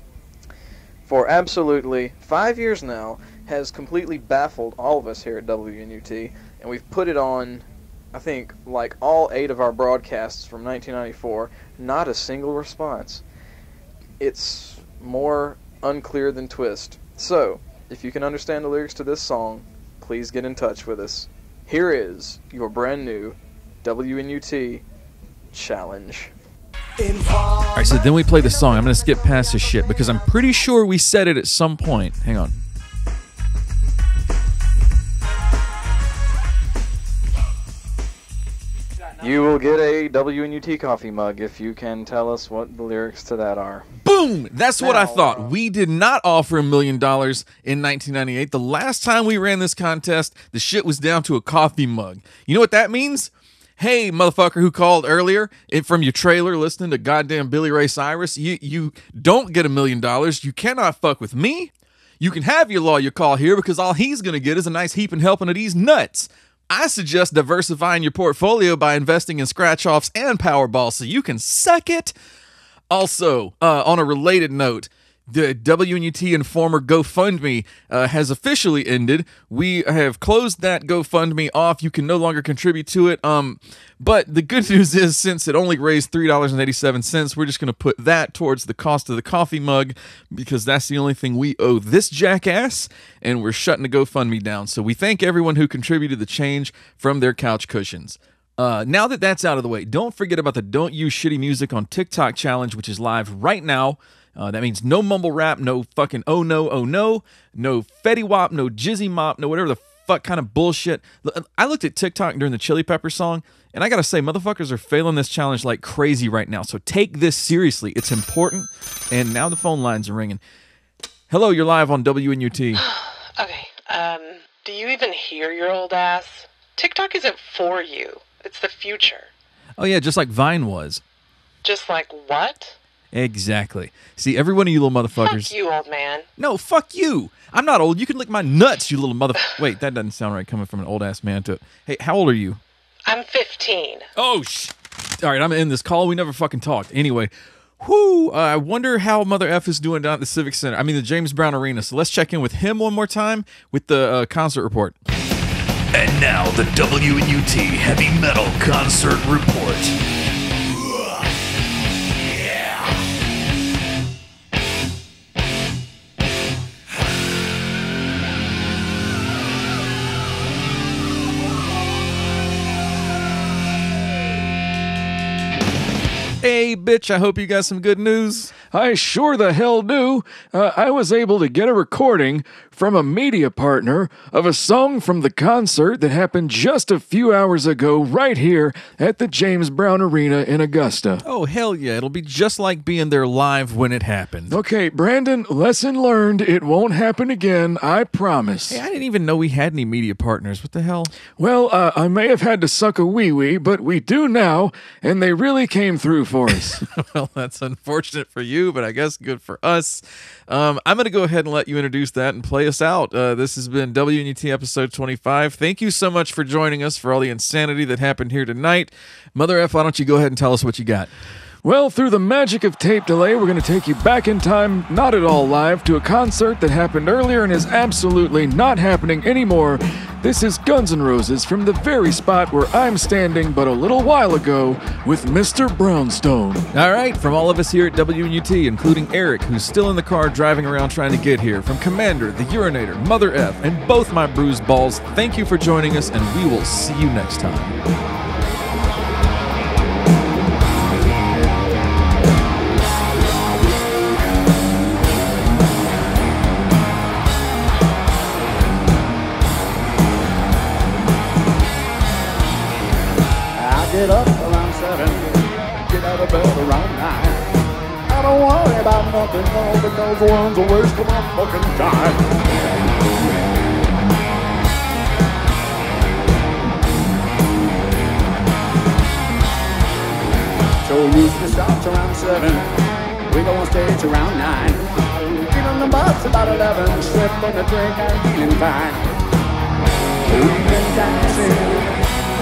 For absolutely five years now, has completely baffled all of us here at W N U T, and we've put it on, I think, like all eight of our broadcasts from nineteen ninety-four, not a single response. it's more unclear than twist. So, if you can understand the lyrics to this song, please get in touch with us. Here is your brand new W N U T challenge. Alright, so then we play the song. I'm going to skip past this shit because I'm pretty sure we said it at some point. Hang on. You will get a W N U T coffee mug if you can tell us what the lyrics to that are. Boom! That's what I thought. We did not offer a million dollars in nineteen ninety-eight. The last time we ran this contest, the shit was down to a coffee mug. You know what that means? Hey, motherfucker who called earlier from your trailer listening to goddamn Billy Ray Cyrus, you, you don't get a million dollars. You cannot fuck with me. You can have your lawyer call here because all he's going to get is a nice heaping helping of these nuts. I suggest diversifying your portfolio by investing in scratch-offs and Powerball so you can suck it. Also, uh, on a related note, the W N U T Informer GoFundMe uh, has officially ended. We have closed that GoFundMe off. You can no longer contribute to it. Um, but the good news is, since it only raised three dollars and eighty-seven cents, we're just going to put that towards the cost of the coffee mug because that's the only thing we owe this jackass, and we're shutting the GoFundMe down. So we thank everyone who contributed the change from their couch cushions. Uh, now that that's out of the way, don't forget about the Don't Use Shitty Music on TikTok challenge, which is live right now. Uh, that means no mumble rap, no fucking oh no, oh no, no Fetty Wap, no Jizzy Mop, no whatever the fuck kind of bullshit. I looked at TikTok during the Chili Pepper song, and I gotta say, motherfuckers are failing this challenge like crazy right now. So take this seriously. It's important. And now the phone lines are ringing. Hello, you're live on W N U T. Okay, um, do you even hear your old ass? TikTok isn't for you. It's the future. Oh yeah, just like Vine was. Just like what? Exactly. See, every one of you little motherfuckers. Fuck you, old man. No, fuck you. I'm not old. You can lick my nuts, you little mother. Wait, that doesn't sound right coming from an old ass man to. Hey, how old are you? I'm fifteen. Oh, sh. All right, I'm gonna end this call. We never fucking talked. Anyway, whoo. Uh, I wonder how Mother F is doing down at the Civic Center. I mean, the James Brown Arena. So let's check in with him one more time with the uh, concert report. And now the W N U T Heavy Metal Concert Report. Hey, bitch, I hope you got some good news. I sure the hell do. Uh, I was able to get a recording from a media partner of a song from the concert that happened just a few hours ago right here at the James Brown Arena in Augusta. Oh, hell yeah. It'll be just like being there live when it happened. Okay, Brandon, lesson learned. It won't happen again, I promise. Hey, I didn't even know we had any media partners. What the hell? Well, uh, I may have had to suck a wee-wee, but we do now, and they really came through for us. Well, that's unfortunate for you, but I guess good for us. Um, I'm going to go ahead and let you introduce that and play us out. Uh, this has been W N U T episode twenty-five. Thank you so much for joining us for all the insanity that happened here tonight. Mother F, why don't you go ahead and tell us what you got? Well, through the magic of tape delay, we're going to take you back in time, not at all live, to a concert that happened earlier and is absolutely not happening anymore. This is Guns N' Roses from the very spot where I'm standing but a little while ago with Mister Brownstone. All right, from all of us here at W N U T, including Eric, who's still in the car driving around trying to get here, from Commander, the Urinator, Mother F, and both my bruised balls, thank you for joining us, and we will see you next time. Get up around seven, get out of bed around nine. I don't worry about nothing, no, because one's a waste of my fucking time. So usually starts around seven, we go on stage around nine. Get on the bus about eleven, sip on the drink and feeling fine. We've been dancing.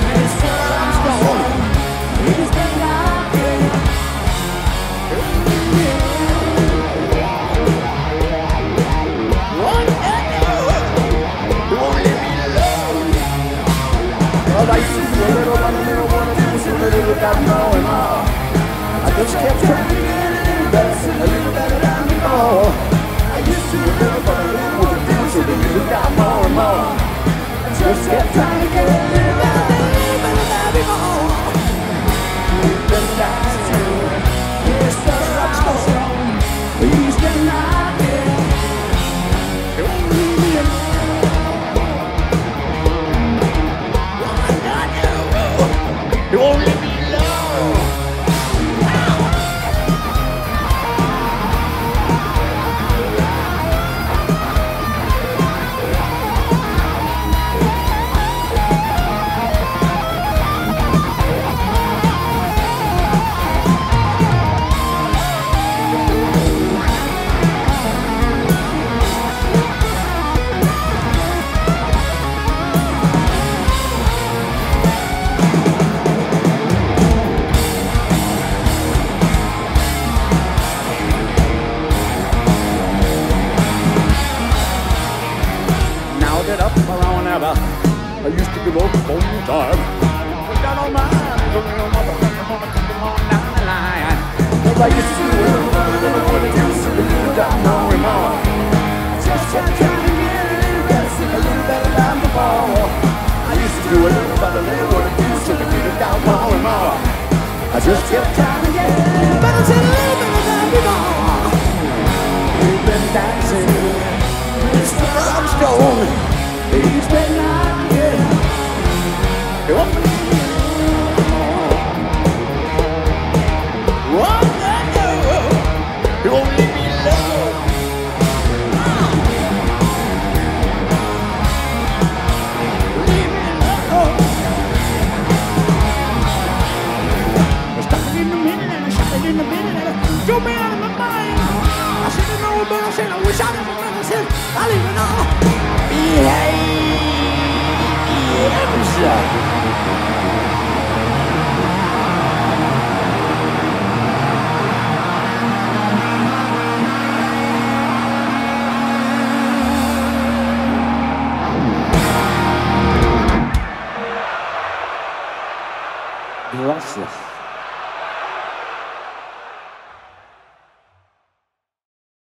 I used to be a little one, a little one, a little one, without knowing how. I just kept trying to get a little better, a little better. just kept trying to get a little better, little better than before. We've been dancing, Mister Rockstone. Please get out here. You won't leave me alone. You won't leave me alone. I used to give up all the time. But I don't mind. Don't know motherfucker wanna come on down the line. Cause I used to do it. What it used to do, got no remorse. Just kept trying to get a little better, sing a little better than before. I used to do a little better than what it used to be, got no remorse. I just kept trying to get a little better, sing a little better than before. We've been dancing, Mister Rockstone. He's been out here. You won't leave me alone. What the hell? You won't leave me alone. Leave me alone. I started in the minute and I shot it in the minute and I threw me out of my mind. I should have known, but I said I wish I never meant. I said I'll leave it all. Behave. Gracias.